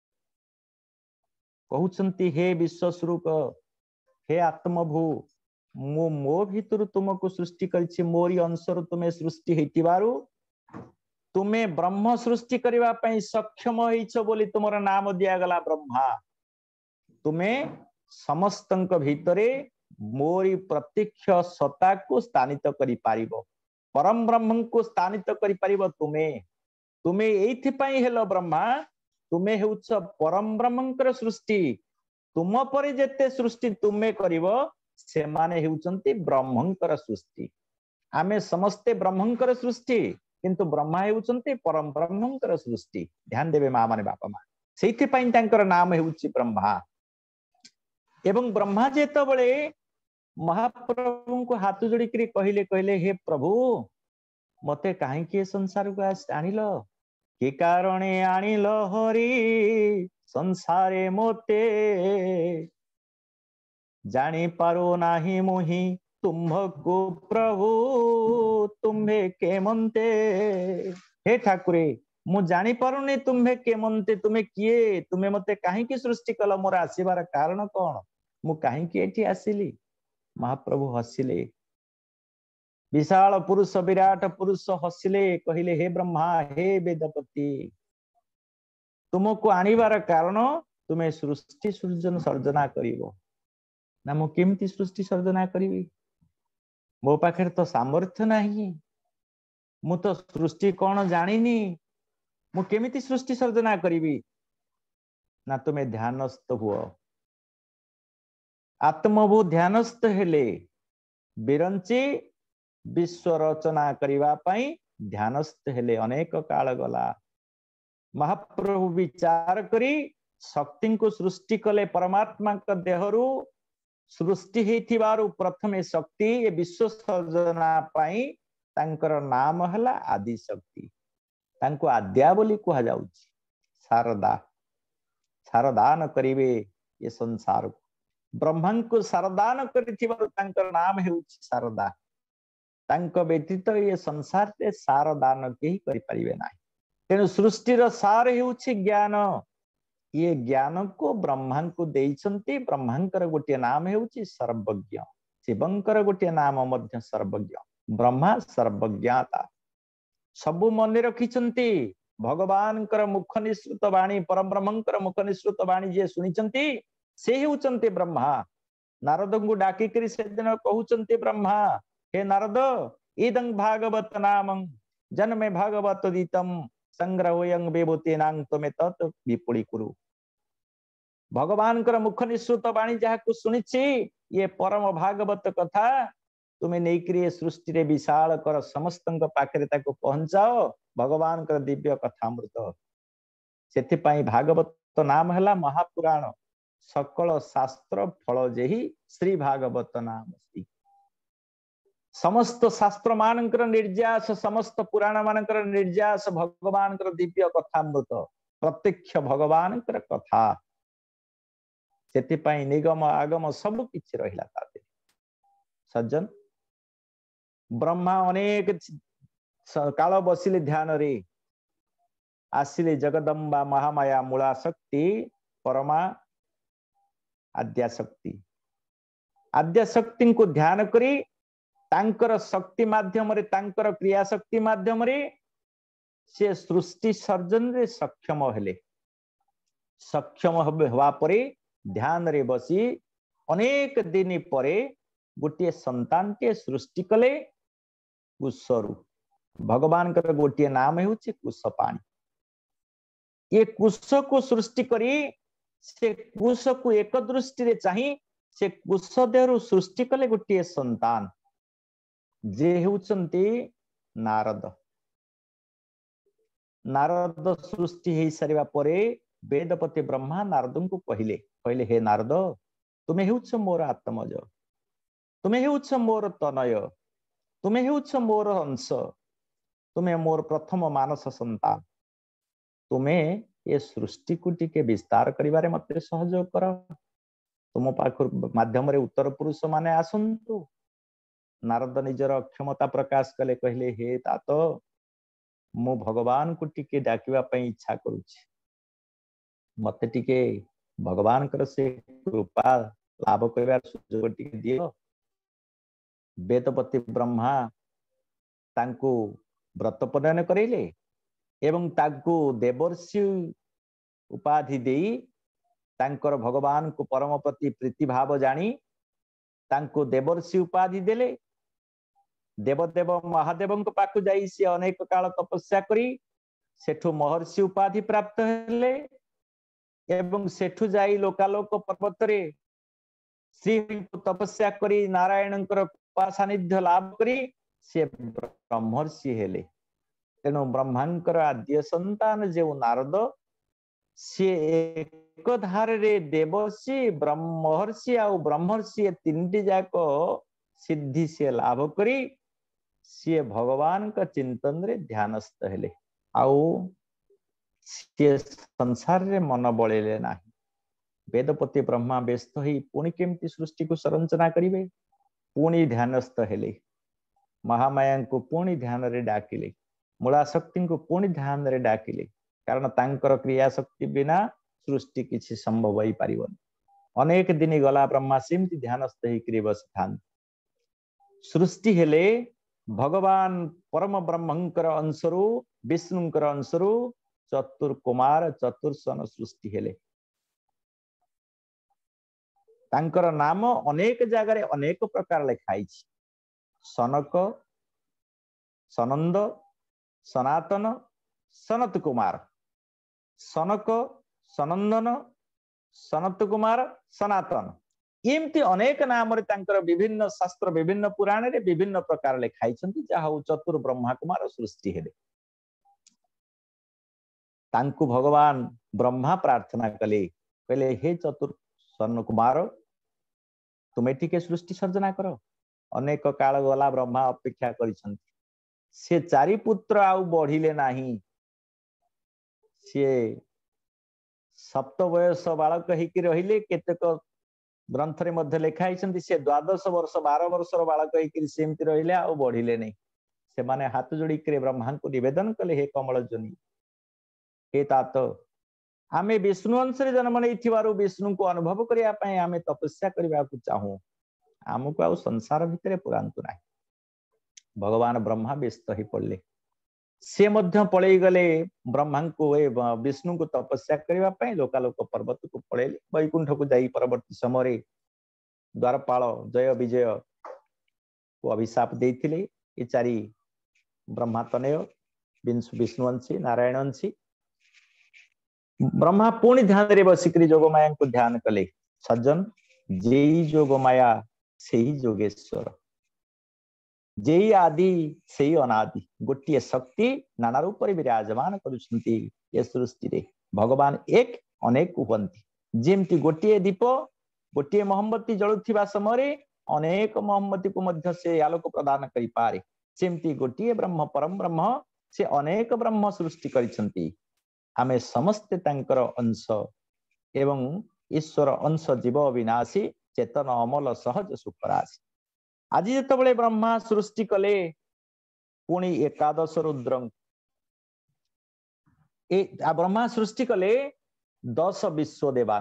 A: कहउचंती हे विश्व स्वरूप हे आत्मभू मो मो भितर तुमको सृष्टि करछि मोरी अंशर तुमे सृष्टि हेतिबारु तुमे ब्रह्म सृष्टि करबा पई सक्षम होइछ बोली तुमर नाम दिया गला ब्रह्मा तुमे समस्तंक भितरे मोरी प्रत्यक्ष सत्ता को स्थानित करि पारिबो परम ब्रह्म को स्थानित करि पारिबो तुमे तुमे एथि पई हेलो ब्रह्मा तुमे हेउछ परम ब्रह्मंकर सृष्टि तुम परे जेते सृष्टि तुमे करिवो से माने हेउचंती ब्रह्मंकर सृष्टि आमे समस्ते ब्रह्मंकर सृष्टि किंतु ब्रह्मा हेउचंती परम ब्रह्मंकर सृष्टि ध्यान देबे मा माने बापा मा सेथि पई तांकर नाम हेउची ब्रह्मा एवं ब्रह्मा जेतबळे महाप्रभु को हाथ जोड़ी करी कहले कहले हे प्रभु मते काहे के संसार को आनिलो के कारणे आनिलो हरि संसारे मोते जानी पारो नाही मोहि तुम्हको प्रभु तुम्हे के मनते हे ठाकुरे मु जानी पारुनी तुम्हे के मनते तुम्हे किए तुम्हे मते काहे की सृष्टि कल मोर आसीबार कारण कौन मु काहे की एठी आसिली महाप्रभु हसिले विशाल पुरुष विराट पुरुष हसिले कहिले हे ब्रह्मा हे वेदपति तुमको आनिबार कारण तुम्हें सृष्टि सृजन सर्जना करिवो ना मु केमती सृष्टि सर्जना करिवि मो पाखे तो सामर्थ्य नहीं मु तो सृष्टि कौन जानिनी मु केमिति सृष्टि सर्जना करिवि ना तुम्हें ध्यानस्थ हुओ आत्मभू ध्यानस्थ हेले बिरंची विश्व रचना करिवा पई ध्यानस्थ हेले अनेक काल गला महाप्रभु विचार करी शक्ति को सृष्टि कले परमात्मा का देहरु सृष्टि हेथिबारु प्रथमे शक्ति ए विश्व सर्जना पाई तांकर नाम हला आदि शक्ति तांको आद्या बोली कहा जाउछि शारदा शारदान करिवे ये संसार को ब्रह्मा को शारदान करिथिबारु तांकर नाम हेउछि शारदा तांको व्यतीत ये संसार ते शारदान केही करि परिबे नाही तेणु सृष्टिर सार हेउछि ज्ञान ये ज्ञान को ब्रह्मा को देइछन्ति ब्रह्मांकर गोटे नाम हेउछि सर्वज्ञ शिवंकर गोटे नाम मध्य सर्वज्ञ ब्रह्मा सर्वज्ञाता सबु मन रखिछन्ति भगवान कर मुख निश्रुत वाणी परम ब्रह्मंकर मुख निश्रुत वाणी जे सुनिछन्ति से हेउछन्ति ब्रह्मा नारद को डाकी करी से दिन कहउछन्ति ब्रह्मा हे नारद इदं भागवत नामं जन्मे भागवत दीतम संग्रहोयं विभूतिनां तमे तत् विपुली कुरु भगवान कर मुख निश्रुत वाणी जहा को सुनिछि ये परम भागवत कथा तुम्हें नहीं सृष्टि रे विशाल कर समस्त पाखे ताको पहुंचाओ भगवान कर दिव्य कथामृत से भागवत नाम है महापुराण सकल शास्त्र फल जेहि श्री भागवत नाम समस्त शास्त्र मानकर निर्यास समस्त पुराण मानकर निर्यास भगवान कर दिव्य कथामृत प्रत्यक्ष भगवान कर कथा से निगम आगम सब किछि रहिला ताते सज्जन ब्रह्मा अनेक काल बसिले ध्यान रे आसिले जगदम्बा महामाया मूला शक्ति परमा आद्या शक्ति आद्या शक्ति को ध्यान करी तांकर शक्ति माध्यम रे तांकर क्रिया शक्ति माध्यम रे से सृष्टि सर्जन रे सक्षम हेले सक्षम हवा परे ध्यान रे बसी अनेक दिन परे गोटे संतान के सृष्टि कले कुशरु भगवान का गोटे नाम है कुश पाणी ये कुश को सृष्टि करी से कुश को एक दृष्टि रे चाही से कुश देहरु सृष्टि कले गोटे संतान जे हेउचंती नारद नारद सृष्टि हे सारिबा परे वेदपति ब्रह्मा नारद को कहले कहले हे नारद तुम्हें हेउछ मोर आत्मज तुम्हें हेउछ मोर तनय तुम्हें हेउछ मोर अंश तुम्हें मोर प्रथम मानस संतान तुम्हें ये सृष्टि को टिके विस्तार करिवारे मते सहयोग कर तुम पाखर माध्यम रे उत्तर पुरुष माने आसंतु नारद निजर क्षमता प्रकाश कले कहले हे तात मु भगवान को टिके डाकिबा पई इच्छा करूछि मते टिके भगवान कर से कृपा लाभ करबार सुयोग टिके दियो वेदपति ब्रह्मा तांको व्रत प्रदान करेले एवं तांको देवर्षि उपाधि देई तांकर भगवान को परम प्रति प्रीति भाव जानी तांको देवर्षि उपाधि देले देवदेव महादेव पाखु जाई से अनेक काल तपस्या करी सेठु महर्षि उपाधि प्राप्त हेले एवं सेठु जाई लोकालोक पर्वत रे श्री तपस्या करी नारायण कृपा सानिध्य लाभ करी से ब्रह्मर्षि हेले तेणु ब्रह्मांकर आद्य संतान जो नारद सी एक धार रे देवर्षि ब्रह्मर्षि आउ ब्रह्मर्षि तीन जाक सिद्धि से लाभ करी सी भगवान का चिंतन रे ध्यानस्थ हेले आउ सी संसार रे मन बळेले नाही वेदपति ब्रह्मा व्यस्त ही पुणी केमती सृष्टि को संरचना करिवे पुणी ध्यानस्थ हेले महामाया को पुणी ध्यान रे डाकिले मूला शक्ति को पुणी ध्यान रे डाकिले कारण तांकर क्रिया शक्ति बिना सृष्टि किसी संभव ही पारिबन अनेक दिन गला ब्रह्मा सिमती ध्यानस्थ ही करी बसिथान सृष्टि हेले भगवान परम ब्रह्मंकर अंशरु विष्णुंकर अंशरु चतुर कुमार चतुर्सन सृष्टि हेले तांकर नाम अनेक जगह अनेक प्रकार लिखाई सनक सनंद सनातन सनत कुमार सनक सनंदन सनत कुमार सनातन एमती अनेक नाम विभिन्न शास्त्र विभिन्न पुराण रे विभिन्न प्रकार लिखाई जहाँ चतुर ब्रह्मा कुमार सृष्टि हेले तांकु भगवान ब्रह्मा प्रार्थना कले कहले हे चतुर स्वर्ण कुमार तुम्हें टिके सृष्टि सर्जना कर अनेक काल गला ब्रह्मा अपेक्षा करिसंती से चारि पुत्र आउ बढ़िले नाही से सप्त वयस बालक हिकी रहिले केतेक ग्रंथ रे मध्य लिखाई से द्वादश वर्ष बारह वर्ष बालक हिकी सेमती रहिले आउ बढ़िले नहीं से माने हाथ जोड़ी करे ब्रह्मा को निवेदन कले हे कमल जनी हे तात आमे विष्णु अंश रे जन्म नहीं विष्णु को अनुभव करिया पय आमे तपस्या करबा को चाहू आमको आ संसार भितरे पुरांतु नाही भगवान ब्रह्मा व्यस्त ही पड़ले से मध्य पलई गले ब्रह्मा को विष्णु को तपस्या करबा पय लोकालोक पर्वत को पळेले वैकुंठ को जाई परवर्ती समय द्वारपाल जय विजय को अभिशाप देथिले ए चारि ब्रह्मा तनय विष्णुवंशी नारायणवंशी ब्रह्मा पुणी ध्यान रे बसिकरी जोगमाया को ध्यान कले सज्जन जेई जोगमाया सेही जोगेश्वर जेई आदि सेही अनादि गोटिए शक्ति नाना रूप रे विराजमान करुछंती ये सृष्टि रे भगवान एक अनेक हुवंती जेमती गोटिए दीप गोटिए मोमबत्ती जळुथिबा समय अनेक मोमबत्ती को मध्य से आलोक प्रदान करि पारे सेमती गोटिए ब्रह्म परम ब्रह्म से अनेक ब्रह्म सृष्टि करिसंती आमे समस्ते तांकर अंश एवं ईश्वर अंश जीव विनाशी चेतन अमल सहज सुखराशि आज जिते ब्रह्मा सृष्टि कले पुणी एकादश रुद्र ब्रह्मा सृष्टि कले दस विश्वदेवा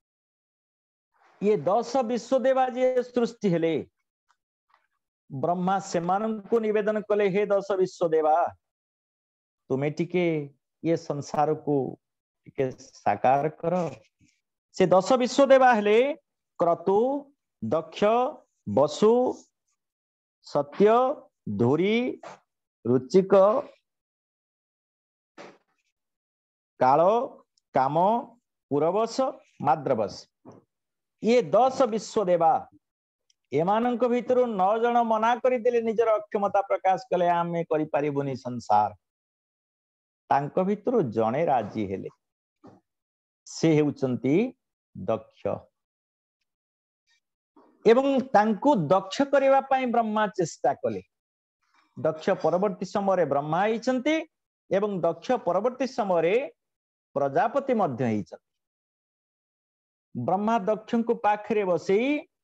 A: ये दस विश्वदेवा जे सृष्टि हेले ब्रह्मा से को निवेदन कले हे दस विश्वदेवा तुम्हें टिके ये संसार को टिके साकार कर से दस विश्वदेवा हेले क्रतु दक्ष वसु सत्य धूरी रुचिक काल काम पुरवश माद्रवश ये दस विश्वदेवा एमानक भितर नौ जन मना करदेले निजर अक्षमता प्रकाश कले आमे करि परिबुनी संसार तांक भितर जणे राजी हेले से हेउचंती दक्ष एवं तांकु दक्ष करिवा पई ब्रह्मा चेष्टा कले दक्ष परवर्ती समय ब्रह्मा हिचंती एवं दक्ष परवर्ती समय प्रजापति मध्य हिचंती ब्रह्मा दक्ष को पाखरे बसी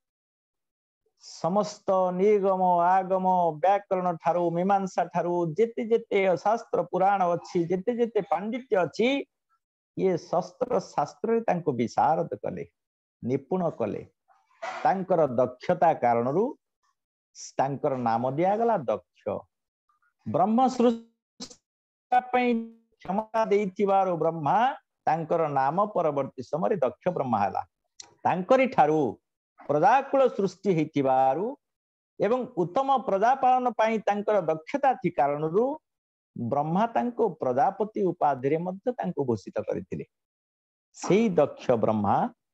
A: समस्त निगम आगम व्याकरण ठारू मीमांसा ठारू जेते जेते शास्त्र पुराण अच्छी जेते जेते पांडित्य अच्छी ये शस्त्र शास्त्र रे तांको विशारद कले निपुण कले तांकर दक्षता कारणरू तांकर नाम दिया गला दक्ष ब्रह्म सृष्टि पई क्षमता देइथिबारो ब्रह्मा तांकर नाम परवर्ती समय दक्ष ब्रह्मा हला तांकरी ठारू प्रजाकुल सृष्टि हेतिबारु एवं उत्तम प्रजा पालन पई तांकर दक्षता थी कारणरू ब्रह्मा तांको प्रजापति उपाधि रे मध्य तांको घोषित करथिले सेही दक्ष ब्रह्मा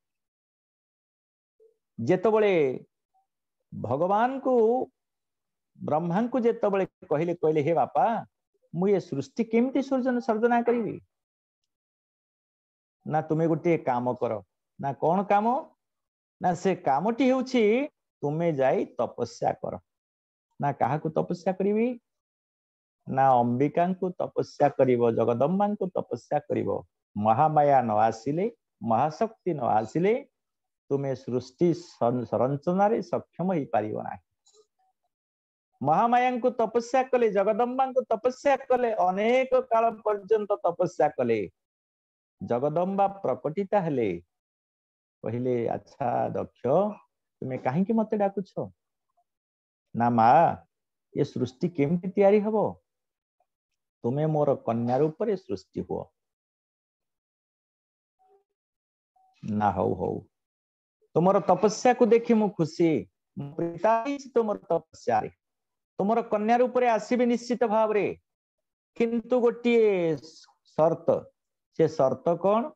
A: जेतबळे भगवान को ब्रह्मा को जेतबळे कहले कहले हे बापा मु ये सृष्टि केमती सृजन सर्जना करिवि ना तुमे गोटे काम कर ना कौन काम ना से कामटी हेउछि तुमे जाई तपस्या कर ना काहा को तपस्या करिवि ना अंबिका को तपस्या करिवो जगदम्बा को तपस्या करिवो महामाया न आसिले महाशक्ति न आसिले तुम्हें सृष्टि संरचना रे सक्षम ही पारिबो ना महामाया को तपस्या कले जगदम्बा को तपस्या कले अनेक काल पर्यंत तपस्या कले जगदम्बा प्रकटिता हेले कहले अच्छा दक्ष तुम्हें कहीं मते डाकुछ ना मा ये सृष्टि केमती तैयारी हबो तुम्हें मोर कन्या रूप रे सृष्टि हो ना हो हो तुमर तपस्या को देखि मु खुशी तुमर तपस्या तुमर कन्या रूप में आसबे निश्चित भाव रे किंतु गोटे शर्त से शर्त कौन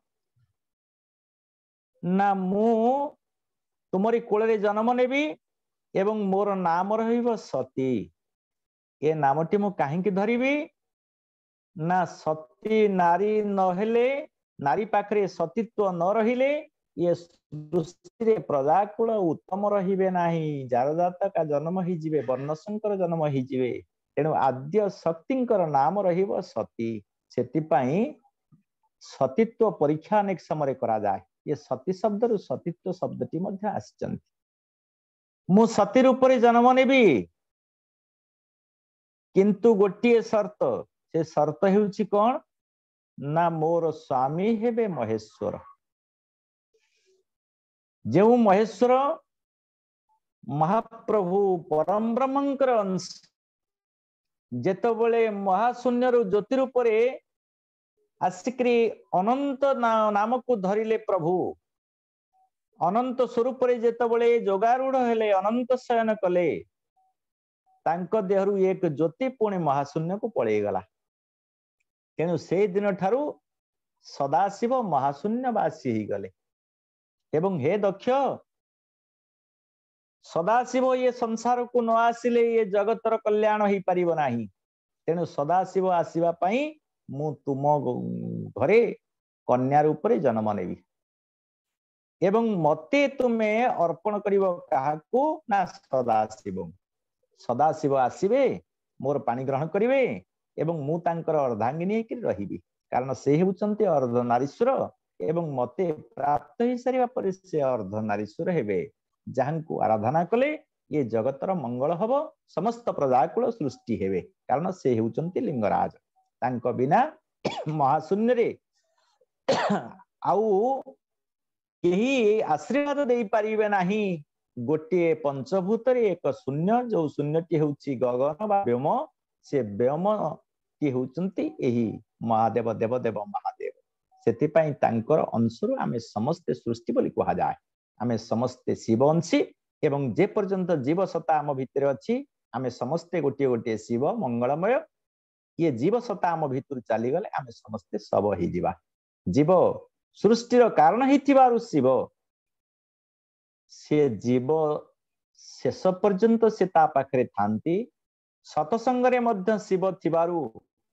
A: ना मु तुमरी कोल रे जन्म नेबी एवं मोर नाम रहिबो सती ए नामटी मु काहेकि धरिबी ना सती नारी नहेले नारी पाखरे सतीत्व न रहिले ये सृष्टि रे प्रजाकुल उत्तम रहिबे नाही जार जातका जन्म ही जिवे वर्णशंकर जन्म ही जिवे तेणु आद्य शक्तिंकर नाम रहिबो सती सेति पई सतीत्व परीक्षा अनेक समय करा जाए ये सती शब्द रु सतीत्व शब्दटी मध्य आसिचंती मु सती रूप रे जन्म नेबी किंतु गोटे शर्त से शर्त हेउची कोन ना मोर स्वामी हेबे महेश्वर जो महेश्वर महाप्रभु परम ब्रह्मंकर अंश जेतबले महाशून्य रु ज्योति रूप रे आसिक्री अनंत ना, नाम को धरिले प्रभु अनंत स्वरूप रे जेतबले जोगारूढ़ हेले अनंत शयन कले तांको देहरु एक ज्योति पुणी महाशून्य को पड़े गला तेणु से दिन ठारू सदाशिव महाशून्यवासी ही गले एवं हे दक्ष सदाशिव ये संसार को न आसिले ये जगतर कल्याण ही पारिबो नाही तेणु सदाशिव आसीबा पई मु तुम घरे कन्या रूप रे जन्म नेबी एवं मते तुमे अर्पण करिवो काहाकू ना सदाशिव सदाशिव आसीबे मोर पानी ग्रहण करिवे एवं मु तांकर अर्धांगिनी कि रहिबी कारण से हेउचंती अर्धनारीश्वर एवं मते प्राप्त ही सारिबा पर से अर्धनारीश्वर हेबे जहांकु आराधना कले ये जगतर मंगल हब समस्त प्रजाकुल सृष्टि हेबे कारण से हेउचंती लिंगराज तांको बिना महाशून्य रे आउ केही आशीर्वाद देई पारिबे नाही गोटे पंचभूत रे एक शून्य जो शून्यटी हेउची गगन बा व्योम से व्योम टी हेउचंती एही महादेव देव देव महादेव सेति पई तांकर अंशरु आमे समस्त सृष्टि बोली कहा जाए आमे समस्त शिववंशी एवं जे पर्यंत जीव सत्ता आम भितर अछि आमे समस्त गोटे गोटे शिव मंगलमय ये जीव सत्ता आम भितर चली गले आमे समस्त सब ही जीवा जीव सृष्टिर कारण ही थिबारु शिव से जीव शेष पर्यंत से ता पाखरे थांती सतसंगरे मध्य शिव थिबारु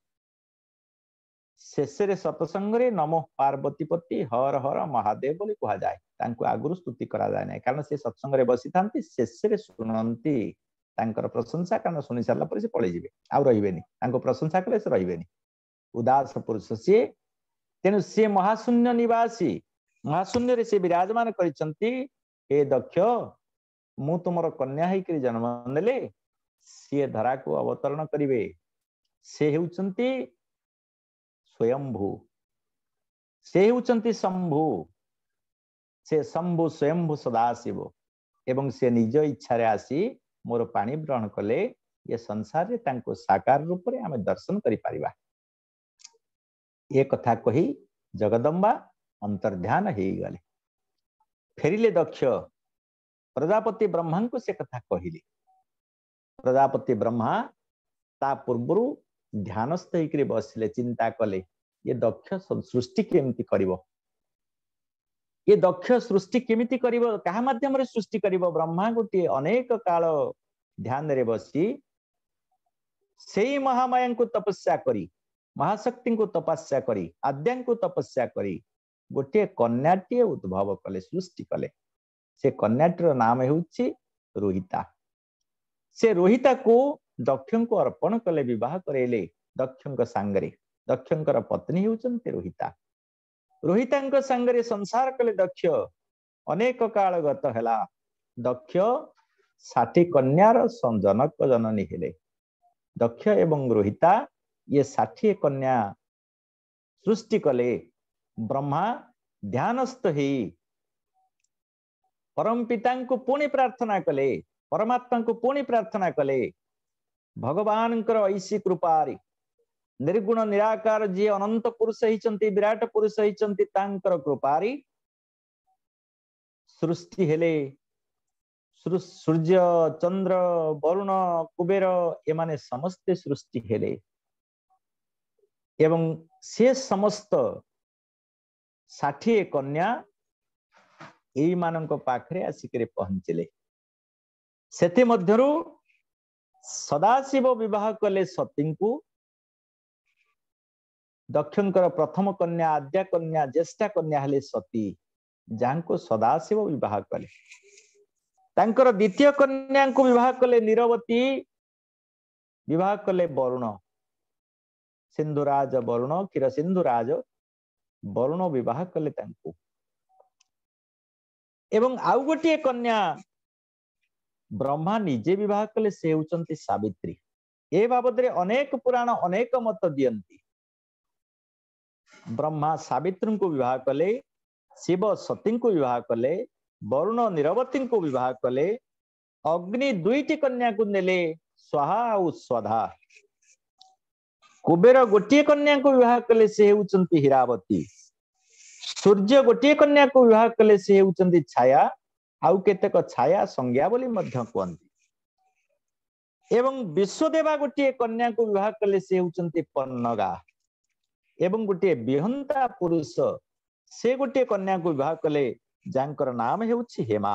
A: शेषरे सतसंगरे नमो पार्वतीपति हर हर महादेव बोली कहा जाए तांको आगुरु स्तुति करा जाए नहीं कारण से सत्संगरे बसी थांती शेषरे सुनंती तांकर प्रशंसा कारण सुनि सारला पर से पळे जिवे आ रहिबेनी तांको प्रशंसा कले से रहिबेनी उदास पुरुष से तेनु से महाशून्य निवासी महाशून्य रे से विराजमान करिसंती हे दक्ष मु तुमर कन्या है कि जन्म नेले सी धरा को अवतरण करिवे से हेउचंती स्वयंभू से हेउचंती शंभु से शंभु स्वयंभू सदाशिव एवं से निज इच्छा रे आसी मोर पानी ग्रहण कले ये संसार रे तांको साकार रूप रे हमें दर्शन करि परिबा ये कथा कही जगदम्बा अंतर्ध्यान ही गले फेरिले दक्ष प्रजापति ब्रह्मा को से कथा कहले प्रजापति ब्रह्मा ता पूर्वरु ध्यानस्थ होकर बसले चिंता कले ये दक्ष सृष्टि केमिति करिवो ये दक्ष सृष्टि केमिति करिवो कहा माध्यम रे सृष्टि करिवो ब्रह्मा गोटे अनेक काल ध्यान रे बसी सेई महामाया को तपस्या करी महाशक्ति को तपस्या करी आद्या को तपस्या करी गोटे कन्याटी उद्भव कले सृष्टि कले से कन्याटीर नाम हेउची रोहिता से रोहिता को दक्ष को अर्पण कले विवाह करेले दक्ष सांगरे दक्षंकर पत्नी हेउचंती रोहिता रोहिता सांगरे संसार कले दक्ष अनेक काल गत हैला दक्ष साठी कन्यार जनक जननी हेले दक्ष एवं रोहिता ये साठी कन्या सृष्टि कले ब्रह्मा ध्यानस्थ ही परम पिता को पुणी प्रार्थना कले परमात्मा को पुणी प्रार्थना कले भगवान ऐसी कृपारी निर्गुण निराकार जी अनंत पुरुष होइचंती विराट पुरुष होइचंती तांकर कृपारी सृष्टि हेले सूर्य चंद्र वरुण कुबेर एमाने समस्ते सृष्टि हेले एवं से समस्त षाठी कन्या एई मानक पाखरे आसिक पहुंचले सेति मध्यरु सदाशिव विवाह कले सती को दक्षंकर प्रथम कन्या आद्या कन्या ज्येष्ठा कन्या हेले सती जहां को सदाशिव विवाह कले तांकर द्वितीय कन्या को विवाह कले नीरवती विवाह कले वरुण सिंधुराज वरुण क्षीर सिंधुराज वरुण विवाह कले तांको एवं आउ गोटे कन्या ब्रह्मा निजे विवाह कले से होचंती सावित्री ए बाबद रे अनेक पुराण अनेक मत दियंती ब्रह्मा सावित्री को विवाह कले शिव सती को विवाह कले वरुण नीरवती को विवाह कले अग्नि दुईटी कन्या को नेले स्वाहा और स्वधा कुबेर गोटे कन्या को विवाह कले से होचंती हिरावती सूर्य गोटे कन्या को विवाह कले से होचंती छाया आउ केतेक छाया संज्ञा बोली मध्य कहंती एवं विश्वदेवा गोटे कन्या को विवाह कले से होचंती पन्नगा एवं गोटे बिहंता पुरुष से गोटे कन्या को विवाह कले जांकर नाम हेउछि हेमा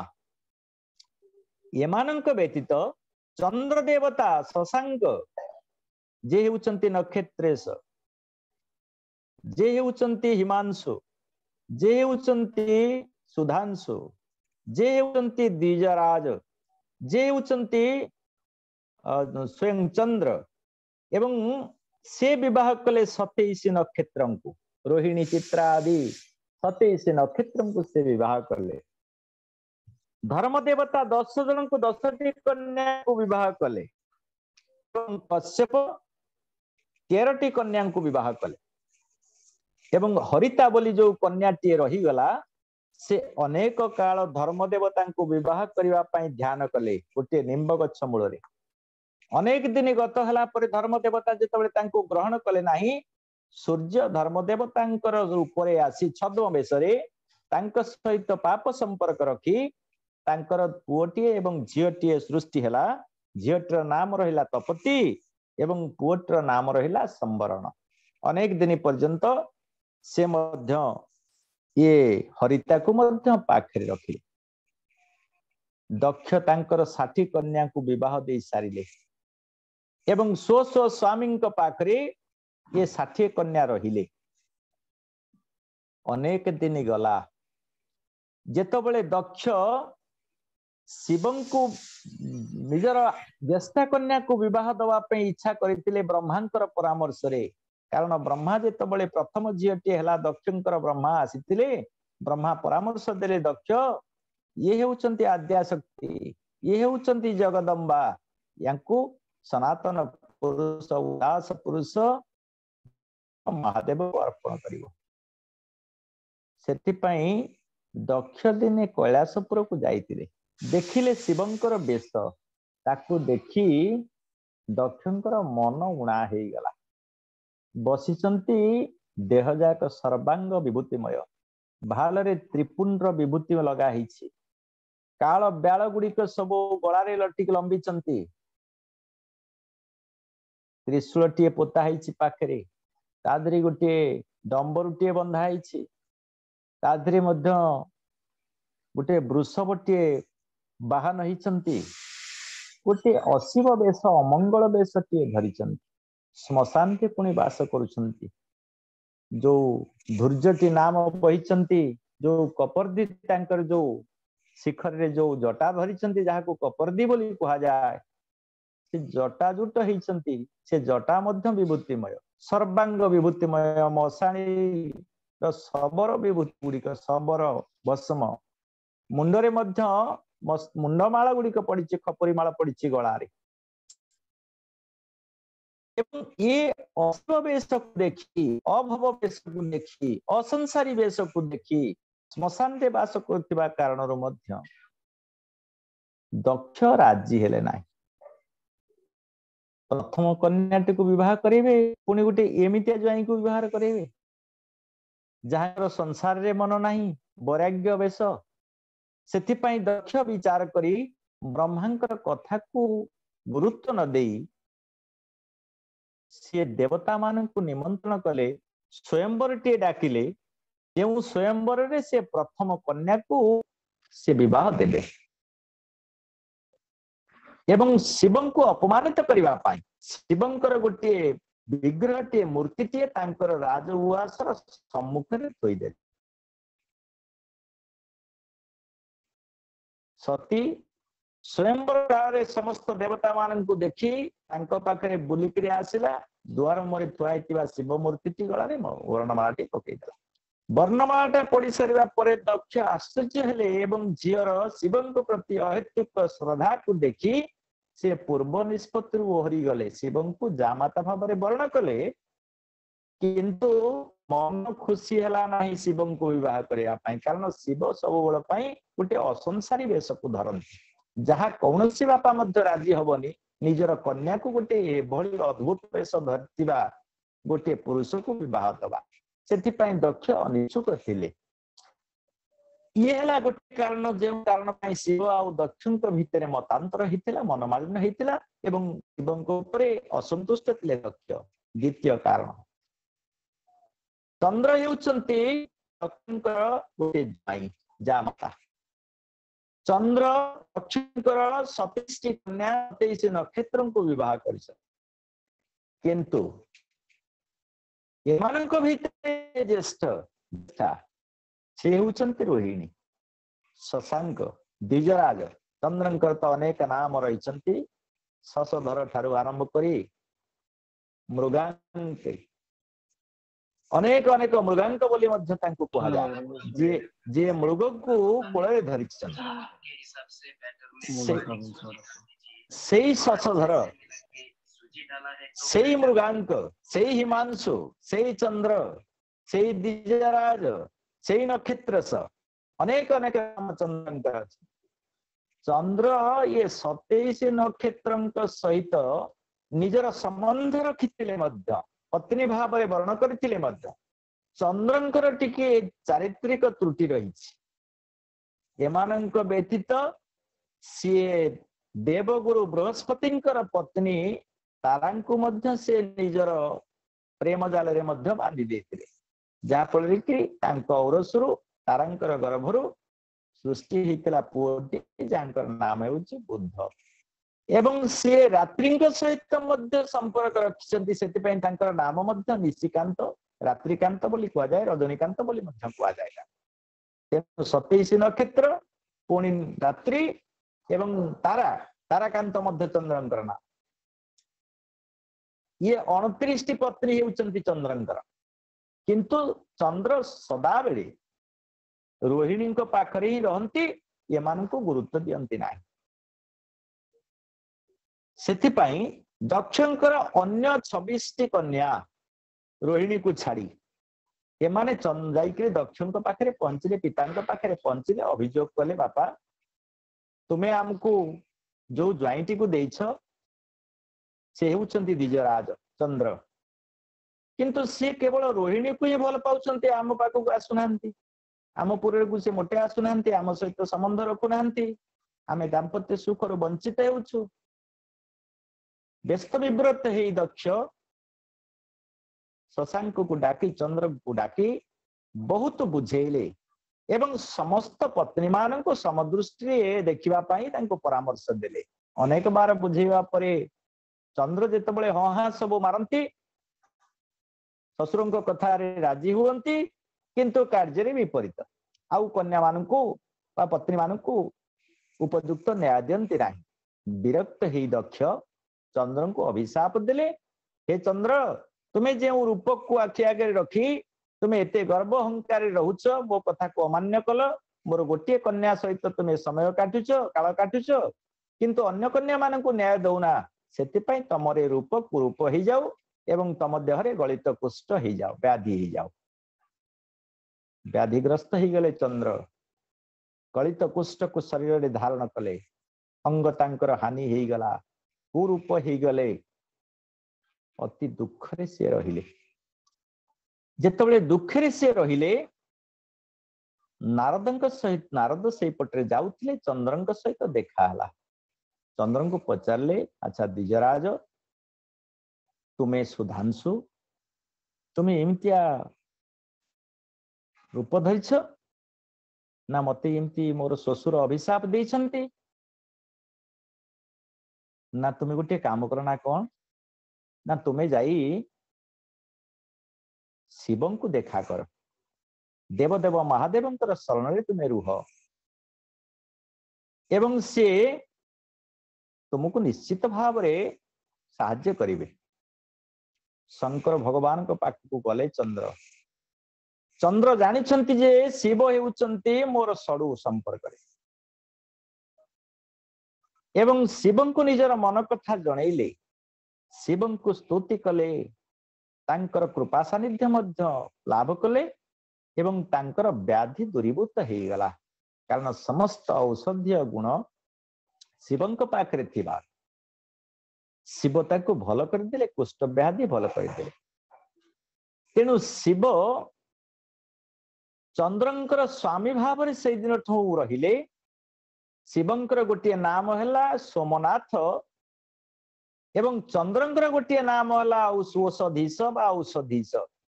A: एमानंक व्यतीत चंद्र देवता शशांक जे हेउचंती नक्षत्रेश जे हेउचंती हिमांशु जे हेउचंती सुधांशु जे हेउचंती द्विजराज जे हेउचंती स्वयं चंद्र एवं से विवाह कले सतैश नक्षत्र को रोहिणी चित्रा आदि सतैश नक्षत्र को से विवाह कले धर्म देवता दस जन को दसटी कन्या को विवाह कले कश्यप तेरटी कन्या को विवाह कले एवं हरिता बोली जो कन्याटी रहीगला से अनेक काल धर्म देवता को विवाह करने ध्यान कले गोटे निम्ब गछ मूल अनेक दिन गत हला पर धर्म देवता जिते ग्रहण कले नाही सूर्य धर्म देवता रूप आसी छद्म बेश सहित पाप संपर्क रखी तांकर पुओटीए एवं झीओटीए सृष्टि हैला झीओटर नाम रहिला तपती एवं पुओटर नाम रहिला संवरण अनेक दिन पर्यंत से मध्य ये हरिता को मध्य पाखरे रखिले दक्ष तांकर षाठी कन्या को विवाह दे सारिले एवं स्व स्व स्वामी पाखरे ये षाठी कन्या रहिले अनेक दिन गला जेतबेले दक्ष शिवं को निजर ज्येष्ठा कन्या को विवाह दवा पे इच्छा करथिले ब्रह्मांकर परामर्श रे कारण ब्रह्मा जेतबेले प्रथम झीटी हैला दक्षंकर ब्रह्मा आसीथिले ब्रह्मा परामर्श देले दक्ष ये हेउचंती आद्या शक्ति ये हेउचंती जगदम्बा यांकु सनातन पुरुष उदास पुरुष महादेव को अर्पण करिवो सेति दक्ष दिने कैलासपुर को जाइतिले देखिले शिवंकर बेश ताकू देखी दक्षंकर मन उणा हे गला बसिचंती देह जाक सर्वांग विभूतिमय भालरे त्रिपुंड विभूति लगा हिछि काल ब्याल गुड़िक सब गलारे लटिक लंबिचंती त्रिशूलटीए पोता हिछि पाखरे तादरी गोटे डंबरुटीए बंधा हिछि तादरी मध्य गोटे वृषभटीए बाहन हिचंती गोटे अशिव बेश अमंगल बेशटीए धरिचंती श्मशान के पुणी वास करुछंती जो धूर्जटी नाम बहिचंती जो कपर्दी तांकर जो शिखर रे जो जटा धरिचंती जाहाको कपर्दी बोली कहा जाए से जटा जुट हिचंती से जटा मध्य विभूतिमय सर्वांग विभूतिमय मशाणी सबर विभूति गुड़िक सबर भस्म मुंडरे मध्य मुंडमाला गुड़िक पड़ी खपरीमाला पड़ी गलारे ये अशुभ वेश को देखी अभव वेश को देखी असंसारी वेश को देखी श्मशान रे वास करथिबा कारणर मध्य दक्ष राजी हेले नाही प्रथम कन्याटी को विवाह करेबे पुणी गोटे एमितिया ज्वाई को विवाह करेबे जहां संसार रे मन नाही वैराग्य वेश सेथिपाई दक्ष विचार करी ब्रह्मांकर कथा को गुरुत्व न देई सी देवता मान को निमंत्रण कले स्वयंवर टे डाकिले जो स्वयंवर रे से प्रथम कन्या को से विवाह देले एवं शिवं को अपमानित करबा पाई शिवंकर गोटे विग्रह टे मूर्ति टे तांकर राजउआसर सम्मुख रे थोई दे सती स्वयंवर काल समस्त देवता मान को देखी तांको पाखरे बुलिकरी आसिला द्वार मोरे थुआइतिबा शिव मूर्ति टी गलारे वर्णमालाटी पकेइला वर्णमालाटा पड़ी सरिबा परे दक्ष आश्चर्य हेले एवं झियर शिवंक प्रति अहेतुक श्रद्धा को देखी से पूर्व निष्पत्ति ओहरी गले शिवं को जामाता भाव वर्ण कले किंतु मन खुशी है ना शिवं को विवाह करने कारण शिव सब बेल गोटे असंसारी वेश को धरती जहाँ कौन बापा राजी हबनी निजर कन्या को गोटे एभली अद्भुत वेश धरती गोटे पुरुष को विवाह दबा से दक्ष अनिच्छुक थिले ये है गोटे कारण जो कारण शिव आ दक्ष भितर मतांतर होता मनमालिन्य होता एवं शिव असंतुष्ट थे दक्ष द्वितीय कारण चंद्र होती दक्षर गोटे जाई जामाता चंद्र दक्षर सतीश कन्या सतैश नक्षत्र को विवाह कर किंतु एमानक भितर ज्येष्ठ से होती रोहिणी शशांक द्विजराज चंद्रंकर तो अनेक नाम रही शशधर ठारू आरंभ करी मृगांक अनेक अनेक मृगांक बोली मध्य तांको कहा जाए जे जे मृग को कोळे धरि सेई शशधर सेई मृगांक सेई हिमांशु सेई चंद्र सेई द्विजराज सेई नक्षत्र स अनेक अनेक चंद्र चंद्र ये सतैश नक्षत्र सहित निजर संबंध रखिथिले मध्य पत्नी भाव वर्ण करथिले मध्य चंद्रंकर टिके चारित्रिक त्रुटि रही एमानंक व्यतीत सी देवगुरु बृहस्पतिंकर पत्नी तारांकु मध्य से निजर प्रेम जाल रे मध्य बांधी देथिले जहाँ फल कि औरसरु तारांकर गर्भरु सृष्टि होता पुओटी जहाँकर नाम है बुद्ध एवं सी रात्रि सहित संपर्क रखिछन्ति सेतिपई तांकर नाम मध्य निशिकांत रात्रिकांत बोली कह जाए रजनीकांत बोली मध्य कह जाए सतैश नक्षत्र पुणी रात्रि एवं तारा ताराकांत मध्य चंद्रंकर नाम ये अणतीस पत्नी होती चंद्रंकर किंतु चंद्र सदा बेले रोहिणी पाखरे ही रहती एमान को गुरुत्व दियंती नाही सेथिपाई दक्षंकर अन्य छब्बीस टी कन्या रोहिणी को छाड़ी एमाने जाइके दक्षंक पाखरे पहुंचले पितांक पाखरे पहुंचले अभियोग कले बापा तुम्हें आमको जो ज्वाइंटी को देछ से होउछंती द्विजराज चंद्र किंतु सी केवल रोहिणी को ही भल पाउछंती आम पाखक आसुना आम पुर को से मोटे आसुना आम सहित संबंध रखुना आम दाम्पत्य सुख वंचित होउछु व्यस्त विव्रत हे दक्ष शशांक को डाकी चंद्र को डाकी बहुत बुझेले एवं समस्त पत्नी मान को समदृष्टि देखा परामर्श देले अनेक बार बुझेवा परे चंद्र जितेबाला हाँ हाँ सब मारती शशुर कथा राजी हुंती किंतु कार्य विपरीत आउ कन्या मान को पत्नी मान को उपयुक्त न्याय दियंती नहीं विरक्त ही दक्ष चंद्र को अभिशाप देले हे चंद्र तुम्हें जो रूप को आखि आगे रखी तुम्हें एते गर्व अहंकार रोच मो कथा को अमान्य कल मोर गोटे कन्या सहित तुम्हें समय काटुच काल काटुच किंतु अन्य कन्या मान को न्याय दौना से तमर रूप कुरूप हो जाऊ एवं तम देहरे गलित कुष्ठ हो जाओ व्याधि हो जाओ व्याधिग्रस्त हो गले चंद्र गलित कुष्ठ को शरीर में धारण कले अंग तांकर हानि हो गला कुरूप हो गले अति दुखरे से रहिले जेतबेले दुखरे से रहिले नारद सहित नारद से पटे जाउथिले चंद्रंक सहित देखा हला। चंद्र को पचारे अच्छा द्विजराज तुम्हें सुधांशु तुम्हें एमतिया रूप धरिछ ना मते एमती मोर ससुर अभिशाप देइछन्ति ना तुम्हें गोटे काम कर ना कौन ना तुम्हें जाई शिवं को देखा कर देवदेव महादेव शरण तुम्हें रुह एवं से तुमको निश्चित भाव साहाय्य करिवे। शंकर भगवान को पाख को गले चंद्र चंद्र जानिछन्ति जे शिव हेउछन्ति मोर सडु संपर्क एवं शिवं को निजर मन कथा जणैले शिवं को स्तुति कले तांकर कृपा सानिध्य मध्य लाभ कले एवं तांकर व्याधि दूरीभूत हो गला कारण समस्त औषधीय गुण शिवं पाखरे थिबा शिव ताको भल करदेले कुष्ठ व्याधि भल करदेले। तेणु शिव चंद्रंकर स्वामी भाव में से दिन ठू रहिले। शिवंकर गोटे नाम है सोमनाथ एवं चंद्रंकर गोटे नाम है औषधीश बा औषधीश।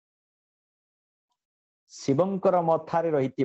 A: शिवंकर मथारे रही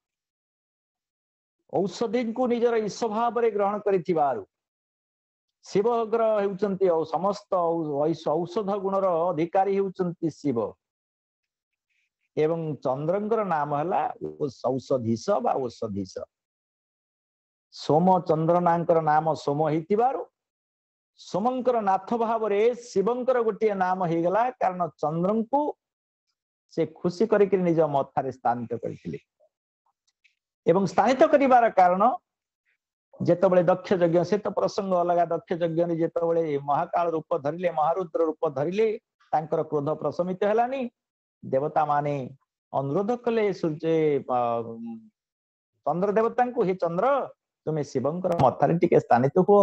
A: औषधि को निजर ईश भाव में ग्रहण कर शिवग्र होउचंती समस्त औषध गुणर अधिकारी होउचंती शिव एवं चंद्रंकर नाम है औषधीश बा औषधीश। सोम चंद्र नांकर नाम सोम हितिबारु सोमंकर नाथ भाव रे शिवंकर गोटे नाम हो गला कारण चंद्रन को से खुशी करके निज मथारे स्थानित करथिले एवं स्थानित करिवार कारण जेतबळे दक्ष यज्ञ से तो प्रसंग अलग दक्ष यज्ञ ने जेतबळे महाकाल रूप धरिले महारुद्र रूप धरिले तांकर क्रोध प्रशमित हेलानी देवता माने अनुरोध कले सूर्य चंद्र देवता को हे चंद्र तुम्हें शिवंकर मथारे टिके स्थानित हो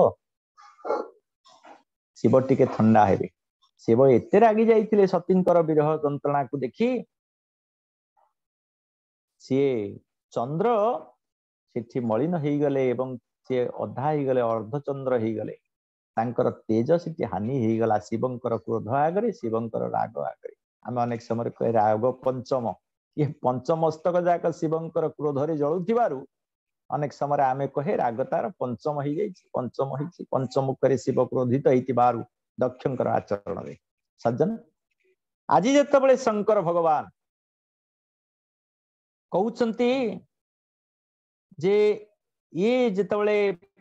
A: शिव टिके ठंडा हेबे। शिव एते रागी जाइथिले सतींकर विरह यंत्रणा को देखी सी चंद्र सेठी मलिन हो गले एवं सी अधा हो गले अर्धचंद्र हो गले तांकर तेज सेठी हानि हो गला शिवंकर क्रोध आगरे शिवंकर राग आगरे। आम अनेक समय कहे राग पंचम ये पंचमस्तक जाक शिवंकर क्रोध रे जळुथिबारु अनेक समय आमे कहे राग तार पंचम हो जाइछि पंचम होइछि पंचमुखरे शिव क्रोधित होइतिबारु दक्षंकर आचरण रे। सज्जन आज जेतबळे शंकर भगवान कहउचंती जे ये जेतबळे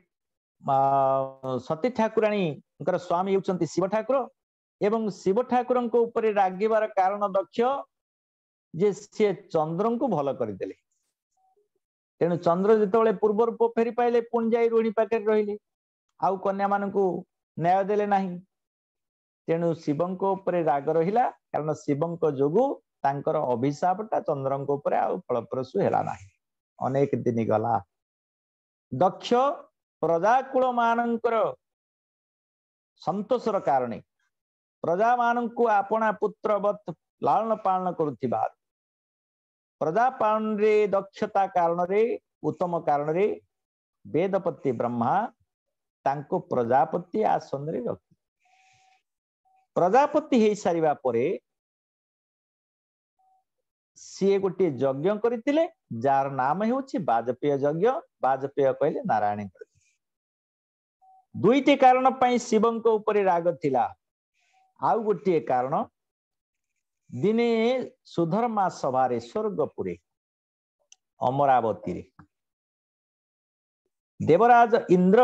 A: सती ठाकुराणी स्वामी होउचंती शिव ठाकुर एवं शिव ठाकुर ऊपर रागिबार कारण दक्ष जे से चंद्र को भल करदेले। तेणु चंद्र जिते पूर्व रूप फेरी पाइले पुणी जाई रोहिणी पाखे रहिले आउ कन्या मान न्याय देले नाही। तेणु शिवंक ऊपर राग रहिला कारण शिवंक जोगु तांकर अभिशापटा चंद्रंक ऊपर आउ फलप्रसू हेला नाही। अनेक दिन गला दक्ष प्रजाकुल मानकर संतोषर कारणे प्रजा मानंकु आपना पुत्रवत लालन पालन करुथिबा प्रजा पालन रे दक्षता कारण रे उत्तम कारण रे वेदपति ब्रह्मा तांको प्रजापति आसन रे रखि प्रजापति हे सारिबा परे सी गोटे यज्ञ करथिले जार नाम हेउछि वाजपेय यज्ञ। वाजपेय कहले नारायण दुईटी कारण पई शिवंक ऊपर राग थिला। आउ गोटे कारण दिने सुधर्मा सभारे स्वर्गपुरे अमरावती रे देवराज इंद्र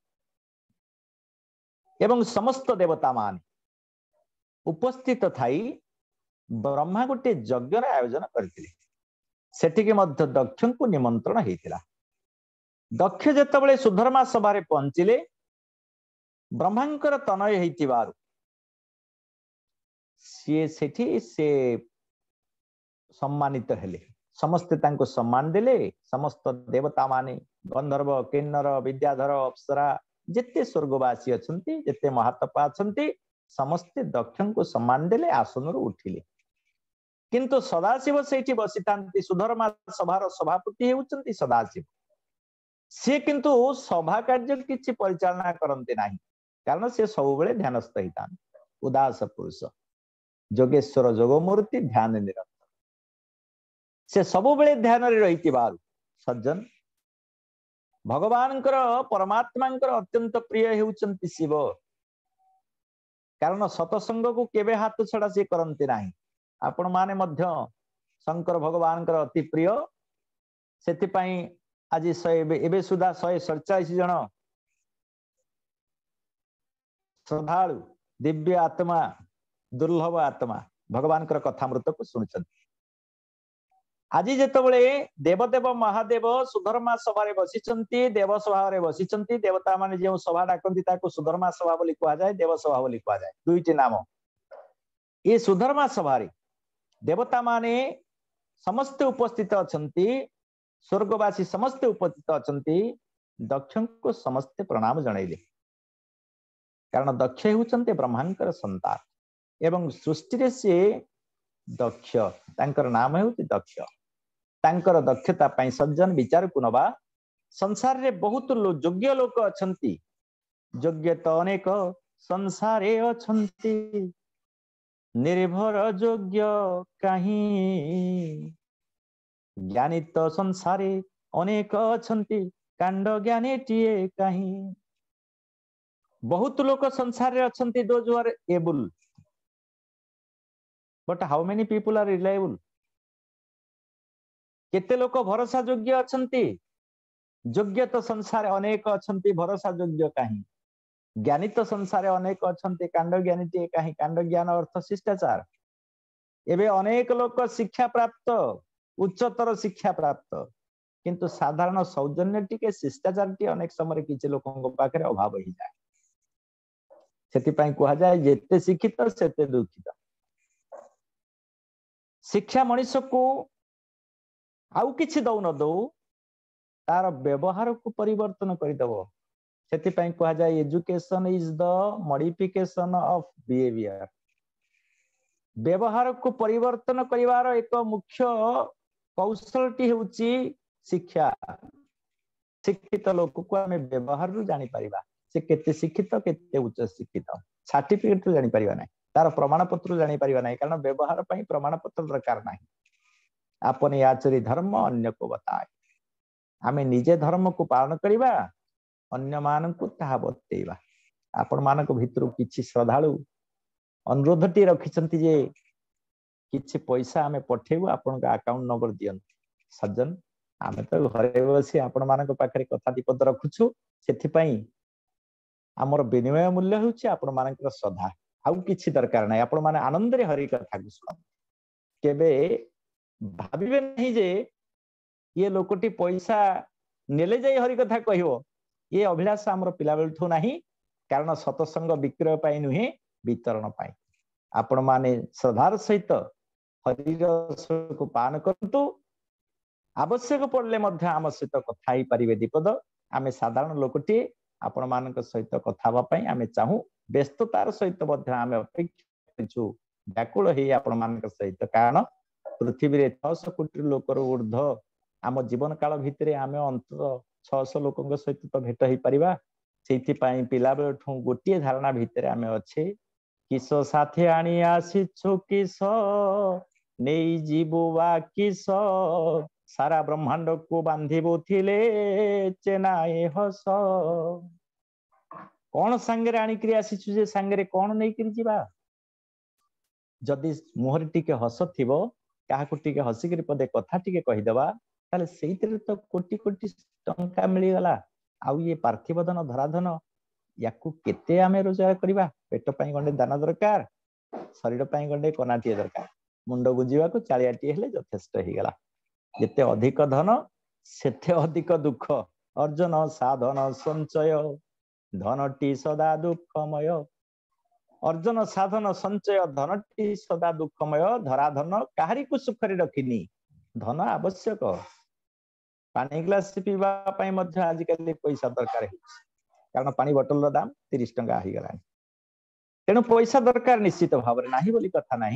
A: एवं समस्त देवता मान उपस्थित थाई ब्रह्मा गोटे यज्ञ आयोजन करथिले। सेठिके मध्य दक्ष को निमंत्रण हेतिला। दक्ष जेतबळे सुधर्मा सभारे पहुंचिले ब्रह्मांकर तनय हेतिबारु सी सेठी से सम्मानित हेले समस्ते तांको सम्मान देले। समस्त देवता माने गंधर्व किन्नर विद्याधर अप्सरा जेते स्वर्गवासी अछंती जेते महातपा अछंती समस्ते दक्ष को सम्मान देले आसन उठिले। किंतु सदाशिव सेठी बसी थांती सुधर्मा सभार सभापति हेउचंती सदाशिव से किंतु सभा कार्य किछि परिचालना करंती नाही कारण से सब बेले ध्यानस्थ हिता उदास पुरुष जोगेश्वर जोगमूर्ति ध्यान निरंतर से सब बेले ध्यान रे रहिति बाल सज्जन भगवान परमात्मा अत्यंत प्रिय हेउचंती शिव कारण सतसंग को केबे हाथ छड़ा से करंती नाही आपण माने मध्य शंकर भगवान अति प्रिय सेति पई आज एबे सुधा शहे सड़चाश जन श्रद्धालु दिव्य आत्मा दुर्लभ आत्मा भगवान कथामृत को शुणुं आज जितेबले देवदेव महादेव सुधर्मा सभा बसी देव सभा बसी देवता माने जो सभा डाकती सुधर्मा सभा बोली कहा जाए देव सभा बोली कहा जाए दुईटी नाम ये सुधर्मा सभा देवता माने समस्त उपस्थित अछंती स्वर्गवासी समस्ते उपस्थित अछंती दक्ष को समस्ते प्रणाम जनइले कारण दक्ष हेउचंते ब्रह्मांकर संतान एवं सृष्टि रे से दक्ष तांकर नाम हेउति दक्ष तांकर दक्षता पई सज्जन विचार को नबा संसार रे बहुत लो, योग्य लोक अछंती योग्य तो अनेक संसार रे अछंती निर्भर योग्य कहीं ज्ञानी तो संसारे अनेक अछंती कांड ज्ञानी टीए कहीं बहुत लोक संसार रे अछंती those are able but how many people are reliable केते लोक भरोसा योग्य अछंती योग्य तो संसार अनेक अछंती भरोसा योग्य कहीं ज्ञानी तो संसार अनेक अछंती कांड ज्ञानी टीए कहीं कांड ज्ञान अर्थ शिष्टाचार एबे अनेक लोक शिक्षा प्राप्त उच्चतर शिक्षा प्राप्त किंतु साधारण सौजन्य टिके शिष्टाचार टी अनेक समय किसी लोकों पाखे अभाव ही जाए सेति पई कहा जाए जेते शिक्षित सेते दुखित शिक्षा मनुष्य को आउ किछि दौ न दौ तार व्यवहार को परिवर्तन करदेव सेति पई कहा जाए education is the modification of behaviour व्यवहार को परिवर्तन करिवार एक मुख्य कौशलटी होउची शिक्षा शिक्षित लोक को आम व्यवहार रु जानी परिबा से केते शिक्षित केते उच्च शिक्षित सर्टिफिकेट रु जानी परिबा नै तार प्रमाण पत्र जानी परिबा नै कारण व्यवहार पई प्रमाण पत्र दरकार नै आपने आचरी धर्म अन्य को बताए आमे निजे धर्म को पालन करिबा अन्य मान को ताहा बतेइबा आपण मानक भितर किछि श्रद्धालु अनुरोधटी रखिछंती जे किछि पैसा आमे पठेबु आपन का अकाउंट नंबर दियन सज्जन आमे तो घरे बसी आपण मानक पाखरे कथा दीपद रखुछु सेथि पई हमर विनिमय मूल्य होछि आपण मानक श्रद्धा आउ किछि दरकार नै आपण माने आनंद रे हरि कथा को सुन केबे भाबिबे नहीं जे ये लोकटी पैसा नेले जाई हरि कथा कहिवो ये अभिलाष हमर पिला बेलठो नाही कारण सतसंग विक्रय पाई नुहे वितरण पाई आपण माने श्रद्धार सहित हरिरस को पान करतु आवश्यक पड़ले मध्य आम सहित कथा ही पारिबे दीपद आमे साधारण लोकटी आपण मानक सहित कथा हवा पई आमे चाहू व्यस्ततार सहित मध्य आमे अपेक्षा छु व्याकुल हे आपण मानक सहित कारण पृथ्वी रे छह सौ कोटी लोकर ऊर्ध आम जीवन काल भितरे आमे अंत छह सौ लोकंग सहित तो भेट ही परिबा सेति पई पिला बेठू गोटिए धारणा भितरे आमे अच्छे किस साथी आनी आसीछु किस नहीं जीवुवा किस सारा ब्रह्मांड को बांधिबो थिले चेनाए हस कौन सांगे आनी करी आसीछु जे सांगे कौन नहीं करी जीवा जदि मुहर टिके हस थिबो काहाकु टिके हसी करी पदे कथा टिके कहि देबा ताले सेइतरे तो कोटी कोटी टंका मिली गला आउ ये पार्थिव धन धराधन याकू केते आमे रोजगार करिबा पेट पई गंडे दाना दरकार शरीर पई गंडे कनाटी दरकार मुंड गुंजीवा को चालियाटी हेले यथेष्ट ही गला जेते अधिक धन सेते अधिक दुख अर्जन साधन संचय धनटी सदा दुखमय अर्जन साधन संचय धनटी सदा दुखमय धराधन काहारी को सुखरे रखिनी धन आवश्यक पानी ग्लास पीवा पई मध्य आज काली पैसा दरकार है कारण पानी बोतल रो दाम तीस टंका ही गलानी तेनु पैसा दरकार निश्चित भाव रे नाही बोली कथा नाही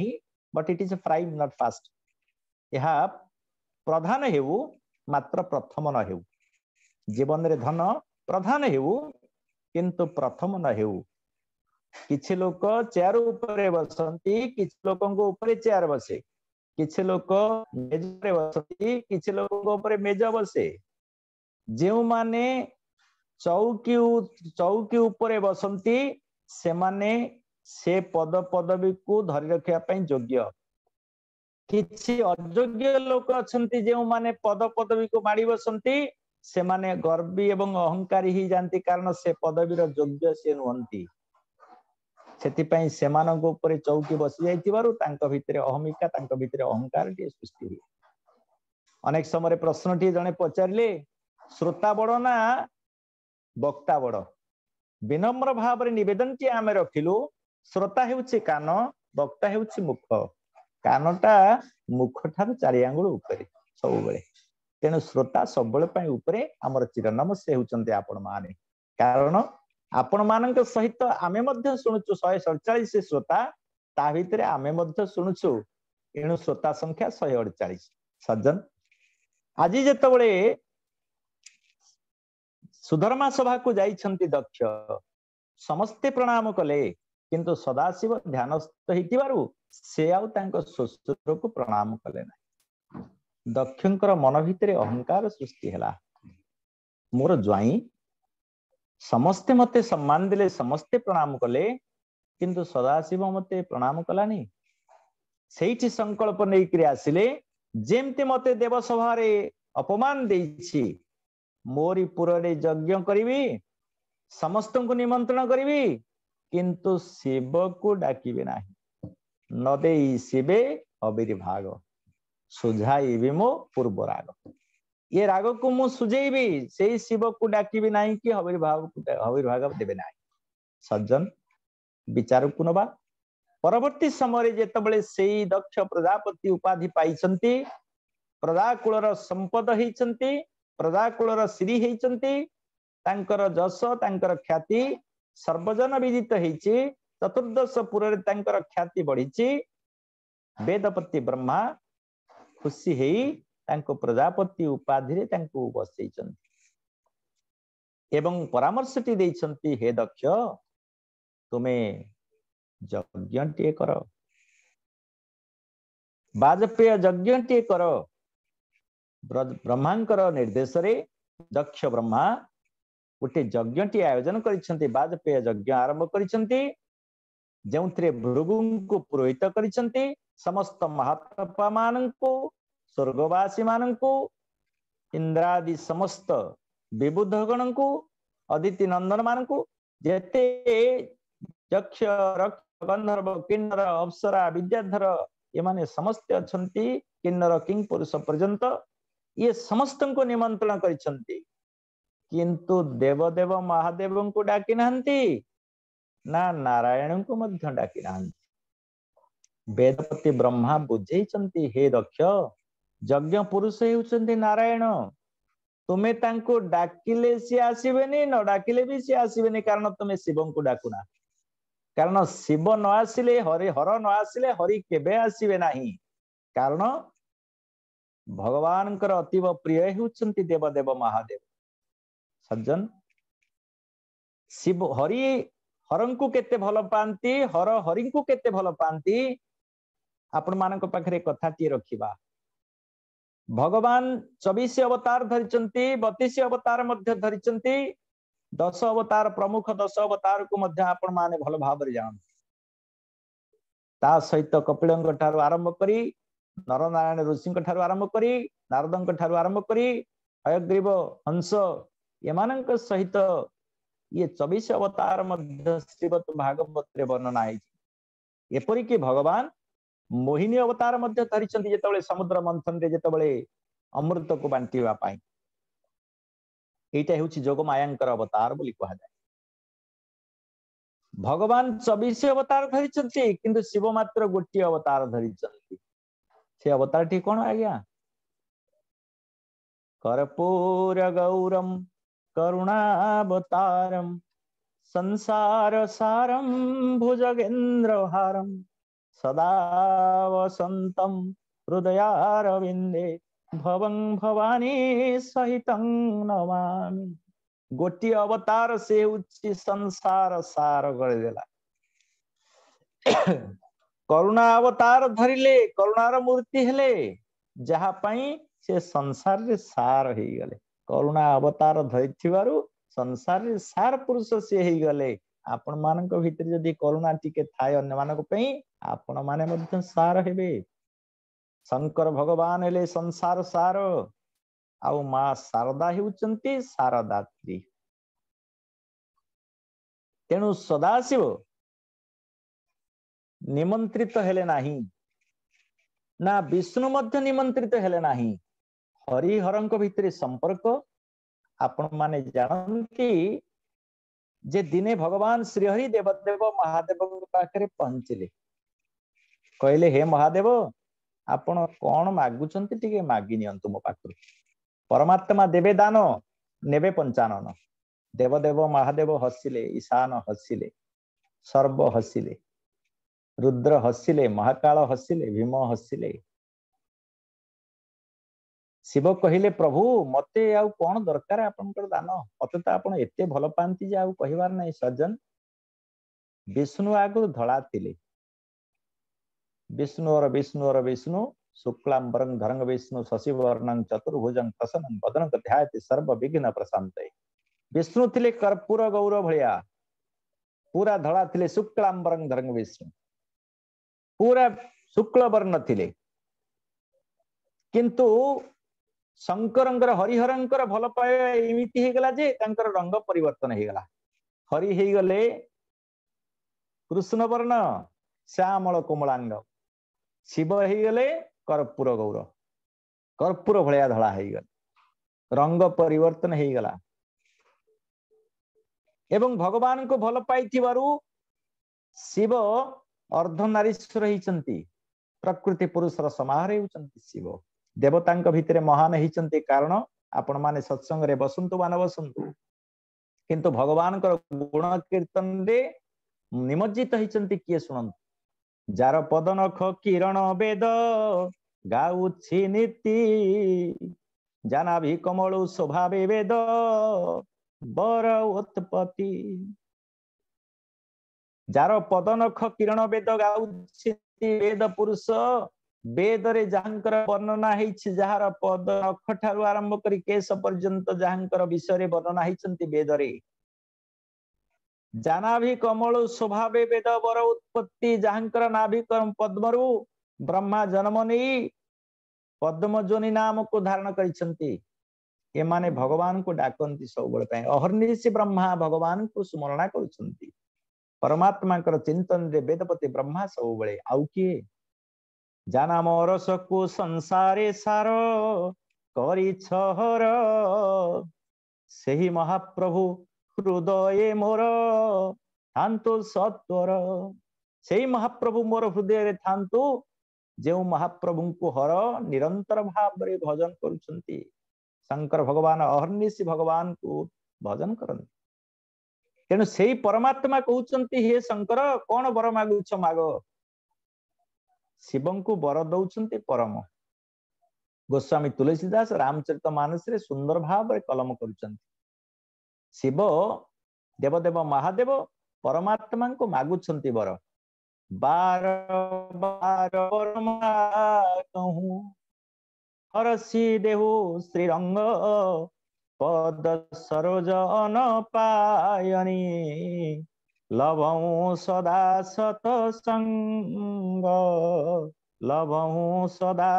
A: but it is prime not fast. यह प्रधान हेउ मात्र प्रथम न हेउ। जीवन रे धन प्रधान हेउ किंतु प्रथम न हेउ। किछि लोक चेयर ऊपर बसंती, किछि लोकंको ऊपर चेयर बसे, किछि लोक मेज ऊपर बसंती, किछि लोकंको ऊपर मेज बसे। जेउ माने चौकी चौकी ऊपर बसंती से माने से पद पदवी को धरि रखिया पई योग्य। किछि अयोग्य लोक अछंती जेउ माने पद पदवी को माडी बसंती से माने गर्वी एवं अहंकारी ही जानती, कारण से पदवीर योग्य से नुहंती। सेतिपई सेमानक ऊपर चौकी बसी जाइतिबारु तांक भितरे अहमिका, तांक भितरे अहंकार टी सृष्टि हुई। अनेक समय प्रश्न टी जने पचारले श्रोता बड़ ना वक्ता बड़। विनम्र भाव रे निवेदन टी आमे रखिलु, श्रोता हेउछि कान, वक्ता हेउछि मुख। कानटा मुख ठार चारि आंगुल ऊपर सब बेले, तेनु श्रोता सब बेले पई ऊपर हमर चिरनाम से हेउचंते आपण माने। कारण आपण मानक सहित आमे मध्य सुनुचु एक सौ सैंतालीस श्रोता, ता भितरे आमे मध्य सुनुचु एणु श्रोता संख्या एक सौ अड़तालीस। सज्जन आज जेतबळे सुधर्मा सभा को जाइछंती दक्ष, समस्ते प्रणाम कले, किंतु सदाशिव ध्यानस्थ हितिबारु से आउ तांको ससुर को प्रणाम कले ना। दक्षंकर मन भितरे अहंकार सृष्टि हला, मोर ज्वाई समस्ते मते सम्मान दिले, समस्ते प्रणाम कले, किंतु सदाशिव मते प्रणाम कलानी। सेठी संकल्प नै करी आसिले, जेमते मते देवसभा रे अपमान देइछि, मोरी पुररे यज्ञ करिवि, समस्त को निमंत्रण करिवि, किंतु शिव को डाकिबे नाही। न देई शिवे अविर्भाग, सुझाइबि मो पूर्व राग। ये राग को मु सुझेबी, से शिव को डाकिबे नाही कि अविर्भाव अविर्भाग देबे नाही। सज्जन विचार को नबा। परवर्ती समय जेतबळे सेई दक्ष प्रजापति उपाधि पाइछंती, प्रजाकुलर संपद हेइछंती, प्रजाकुलर श्री हेइछंती, तांकर जस तांकर ख्याति सर्वजन विदित हेइछि। चतुर्दश पुरे तांकर ख्याति बढ़िछि। वेदपति ब्रह्मा खुशी हेई तांको प्रजापति उपाधि रे तांको बसैछंती एवं परामर्शटी देइछंती, हे दक्ष तुमे यज्ञ कर, वाजपेय यज्ञ कर। ब्रह्मांकर निर्देश रे दक्ष ब्रह्मा गोटे यज्ञ आयोजन करिछंती, वाजपेय यज्ञ आरंभ करिछंती, जेउथरे भृगु को पुरोहित करिछंती। समस्त महात्मा मानंको, स्वर्गवासी मानंको, इंद्रादि समस्त विबुद्ध गणंको, अदिति नंदन मानंको, जेते यक्ष रक्ष गंधर्व किन्नर अप्सरा विद्याधर ये माने समस्त अछंती, किन्नर किंग पुरुष पर्यंत ये समस्त को निमंत्रण करिछंती, किंतु देवदेव महादेव को डाकी नाहंती, ना नारायण को मध्य डाकी नाहंती। वेदपति ब्रह्मा बुझेइछंती, हे दक्ष यज्ञ पुरुष हेउछंती नारायण, तुमे तांको डाकिले सी आसीबेनी, न डाकिले भी सी आसीबेनी, कारण तुमे शिवं को डाकुना। कारण शिव न आसिले हरि, हर न आसिले हरि केबे आसीबे नाही। कारण भगवानकर अतीव प्रिय हेउछंती देवदेव महादेव। सज्जन शिव हरि हरंकु केते भल पांती, हर हरिंकु केते भल पांती, आपण मानक पाखरे कथाटी रखिबा। भगवान चौबीस अवतार धरिचंती, बत्तीस अवतार मध्य धरिचंती, दस अवतार प्रमुख दस अवतार को मध्य आपण माने भल भाव रे जान। ता सहित कपिलंक ठारू आरंभ करी, नरनारायण ऋषि ठारू आरंभ करी, नारदंक ठारू आरंभ करी, हयग्रीव हंस एमानंक सहित ये चौबीस अवतार मध्य श्रीमद् भागवत रे वर्णना है। एपरि कि भगवान मोहिनी अवतार मध्य धरिचंती, जेतबळे समुद्र मंथन रे जेतबळे अमृत को बांटीवा पाई। एटा हेउछि जोग मायांकर अवतार बोली कहा जाय। भगवान चौबीस अवतार धरिचंती, किंतु शिव मात्र गोटी अवतार धरिचंती। से अवतार ठी कोन आज्ञा? कर्पूर गौरम करुणावतारम संसार सारम भुजगेंद्र हारम सदा वसंतम हृदयारविंदे भवं भवानी सहितं नमामि। गोटी अवतार से उच्च संसार सार गदेला। करुणा अवतार धरिले करुणार मूर्ति हेले जहा पाई से संसार रे सार ही गले। करुणा अवतार धरिथिबारु संसार रे सार पुरुष से ही गले। आपण मानक भितर जदि करुणा टिके थाए अन्य मानक पई आपण माने मध्य सार हेबे। शंकर भगवान हेले संसार सार आउ मां शारदा हेउचंती शारदात्री। तेणु सदाशिव निमंत्रित हेले नाही ना विष्णु मध्य निमंत्रित हेले नाही। हरिहरंक भितर संपर्क आपण माने जानती जे दिने भगवान श्रीहरि देवदेव महादेव पाखरे पहुंचले कहले हे महादेव आपण कौन मागुचंती टिके मागी नियंतु मो पाखरु। परमात्मा देवे दान नेबे पंचानन। देवदेव महादेव हसिले ईशान हसिले सर्व हसिले रुद्र हसिले महाकाल हसिले भीम हसिले। शिव कहिले प्रभु मते आउ कौन दरकार आपनकर दान मते तो आपण एते भल पांती जे आउ कहिवार नै सज्जन। विष्णु आगु धळा थिले विष्णु और विष्णु और विष्णु शुक्लांबरं धरंग विष्णु शशिवर्णं चतुर्भुजं प्रसन्नं वदनं ध्यायति सर्व विघ्न प्रशांते। विष्णु थिले कर्पूर गौर भलिया पूरा धळा थिले शुक्लांबरं धरंग विष्णु पूरा शुक्ल वर्ण थिले। किंतु शंकरंकर हरिहरंकर भल पाए एमिति हे गला जे तांकर रंग परिवर्तन हे गला। हरि हे गले कृष्ण वर्ण श्यामल कोमलांग शिव हे गले कर्पूर गौर कर्पूर भलिया धळा हे गले रंग परिवर्तन हे गला। एवं भगवान को भल पाई थिबारु शिव अर्धनारीश्वर हिचंती प्रकृति पुरुषर समाहार हेउचंती। शिव देवतांक भितरे महान हिचंती कारण आपण माने सत्संग रे बसंतु मान बसंतु किंतु भगवान कर गुण कीर्तन रे निमज्जित हिचंती किए सुनंतु। जार पद नख किरण वेद गाउछि नीति जानाभि कमलु स्वभावे वेद बर उत्पत्ति। जार पद नख किरण वेद गाउछि वेद पुरुष वेद रे जहांकर वर्णना हेछि जहार पद नख ठारु आरंभ करी केश पर्यंत जहांकर विषय रे वर्णना हेछंती वेद रे। जानाभि कमल स्वभावे वेद बर उत्पत्ति जहांकर नाभि पद्मरु ब्रह्मा जन्म नहीं पद्म जोनि नाम को धारण करिसंती। ए माने भगवान को डाकंती सब बळे पय अहर्निशि ब्रह्मा भगवान को स्मरण करूछंती। परमात्मा कर चिंतन रे वेदपति ब्रह्मा सब बळे आउ किए जाना मोर सकु संसारे सार करी छहर सेही महाप्रभु हृदय मोर थांतु सत्वर। सेही महाप्रभु मोर हृदय रे थांतु जेउ महाप्रभु को हर निरंतर भाव रे भजन करूछंती। शंकर भगवान अहर्निशि भगवान को भजन करन। तेणु सेही परमात्मा कहउछंती हे शंकर कौन वर मागुछ माग। शिवं को वर दउछंती परम। गोस्वामी तुलसीदास रामचरितमानस रे सुंदर भाव रे कलम करूछंती। शिव देवदेव महादेव परमात्मा को मागुछंती वर बार बार वर मागहु हरसी देहु श्रीरंग पद सरोज अन पायनी लभौ सदा सतसंग लभौ सदा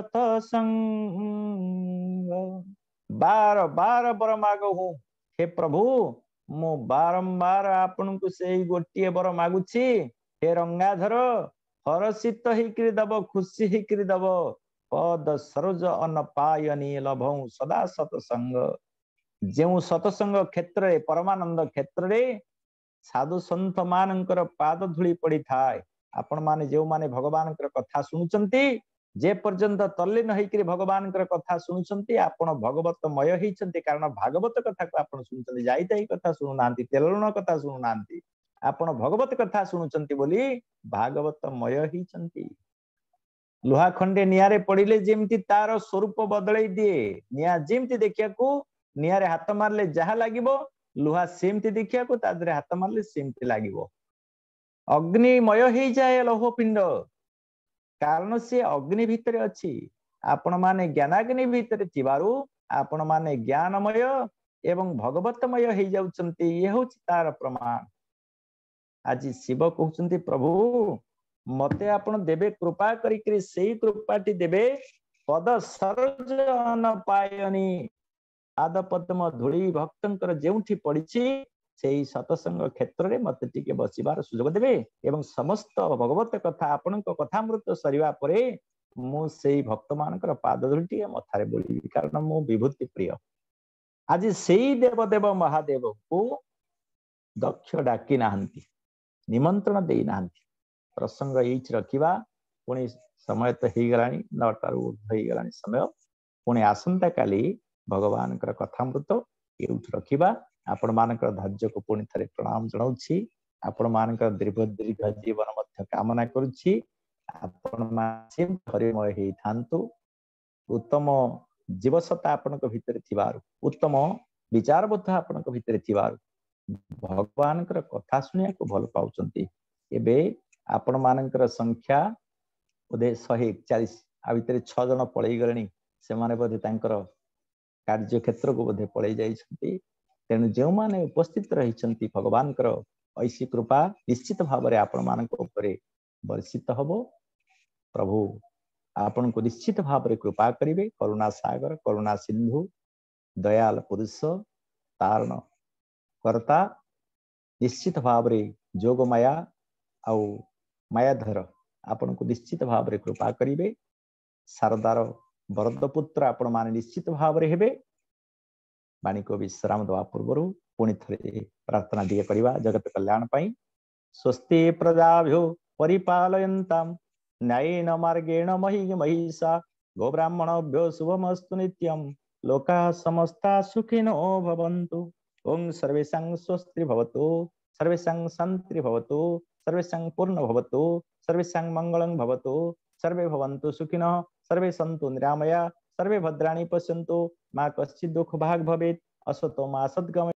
A: सतसंग। बार बार बर मागहु हे प्रभु मु बारंबार आपन को से गोटिए बर मागुछि हे रंगाधर हरसित हिकरी दब खुशी हिकरी दब पद सरोज अन पायनी लभौ सदा सतसंग। जेउ सतसंग क्षेत्र रे परमानंद क्षेत्र रे साधु संत मानकर पाद धूली पड़ी थाए। आपण माने जेउ माने भगवान कर कथा सुनुचंती जे पर्यंत तल्लीन होइकरी भगवान कर कथा सुनुचंती आपण भगवतमय हिचंती कारण भागवत कथा को आपण सुनुचंती जाई ताई कथा सुनु नांती तेलण कथा सुनु नांती आपण भगवत कथा शुणुचंती बोली भागवतमय हिचंती। लुहा खंडे नियारे पड़िले जेमती तार स्वरूप बदलाई दिए। निया जेमती देखिया को नियारे हाथ मारले जहा लागिबो लुहा सेमती देखिया को तादरे हाथ मारले सेमती लागिबो। अग्निमय हो जाए लौह पिंड कारण से अग्नि भितर अच्छी। आपण माने ज्ञानाग्नि भितर थिबारु आपण माने ज्ञानमय एवं भगवतमय हो जाउचंती। ये होची तार प्रमाण। आज शिव कहउचंती प्रभु मते आपण देबे कृपा करी करी सेही कृपाटी देबे पद सरोज अन पायनी। पाद पद्म धूली भक्तंकर जेउठी पड़िछि सेही सतसंग क्षेत्र रे मते टिके बसिबार सुयोग देबे एवं समस्त भगवत कथा आपनक कथामृत सरिवा परे मु सेही भक्त मानकर पाद धूली मथारे बोलिबी कारण मु विभूति प्रिय। आज सेही देवदेव महादेव को दक्ष डाकी नाहंती निमंत्रण देई नाहंती। प्रसंग एच रखिबा पुणी समय तो हो गलानी नौटार हो गलानी समय पुणी आसंता काली भगवान कथामृत एउठ रखिबा। आपण मानकर धैर्य को पुणी थरे प्रणाम जनाउछि। आपण मानकर दीर्घ दीर्घ जीवन मध्य कामना करुछि। आपण मानसिम हरिमय हेई थांतु। उत्तम जीवसत्ता आपनक भितर थिबारु उत्तम विचार बोध आपनक भितर थिबारु भगवान कथा सुनिया को भल पाउचंती। एबे आपण मानकर संख्या बोधे शहे एकचालीस आ भितर छ जन पलई गलेनी से माने बोधे तांकर कार्य क्षेत्र को बोधे पलई जाइछंती। तेणु जो माने उपस्थित रहिछंती भगवान कर ऐसी कृपा निश्चित भाव में आपण मानक उपरे वर्षित हबो। प्रभु आपण को निश्चित भाव में कृपा करिवे। करुणा सागर करुणा सिंधु दयाल पुरुष तारण कर्ता निश्चित भाव में जोग माया आउ मायाधर आपण को निश्चित भाव में कृपा करिवे। शारदार वरदपुत्र आपण माने निश्चित भाव में हेबे। वाणी को विश्राम दवा पूर्व पुणी थे प्रार्थना दिए करवा जगत कल्याण पाई। स्वस्ति प्रजाभ्यो परिपालयन्ताम न्यायेन मार्गेण महि महिषा गोब्राह्मणभ्यो शुभमस्तु नित्यं लोका समस्ता सुखिनो भवन्तु। ओं सर्वेषां स्वस्ति भवतु सर्वेषां शान्ति भवतु सर्वेषां पूर्ण भवतु सर्वेषां मंगलं भवतु सर्वे भवन्तु सुखिनः सर्वे सन्तु निरामया सर्वे भद्राणि पश्यन्तु मा कश्चित् दुःख भाग भवेत् असतो मा सद्गमय।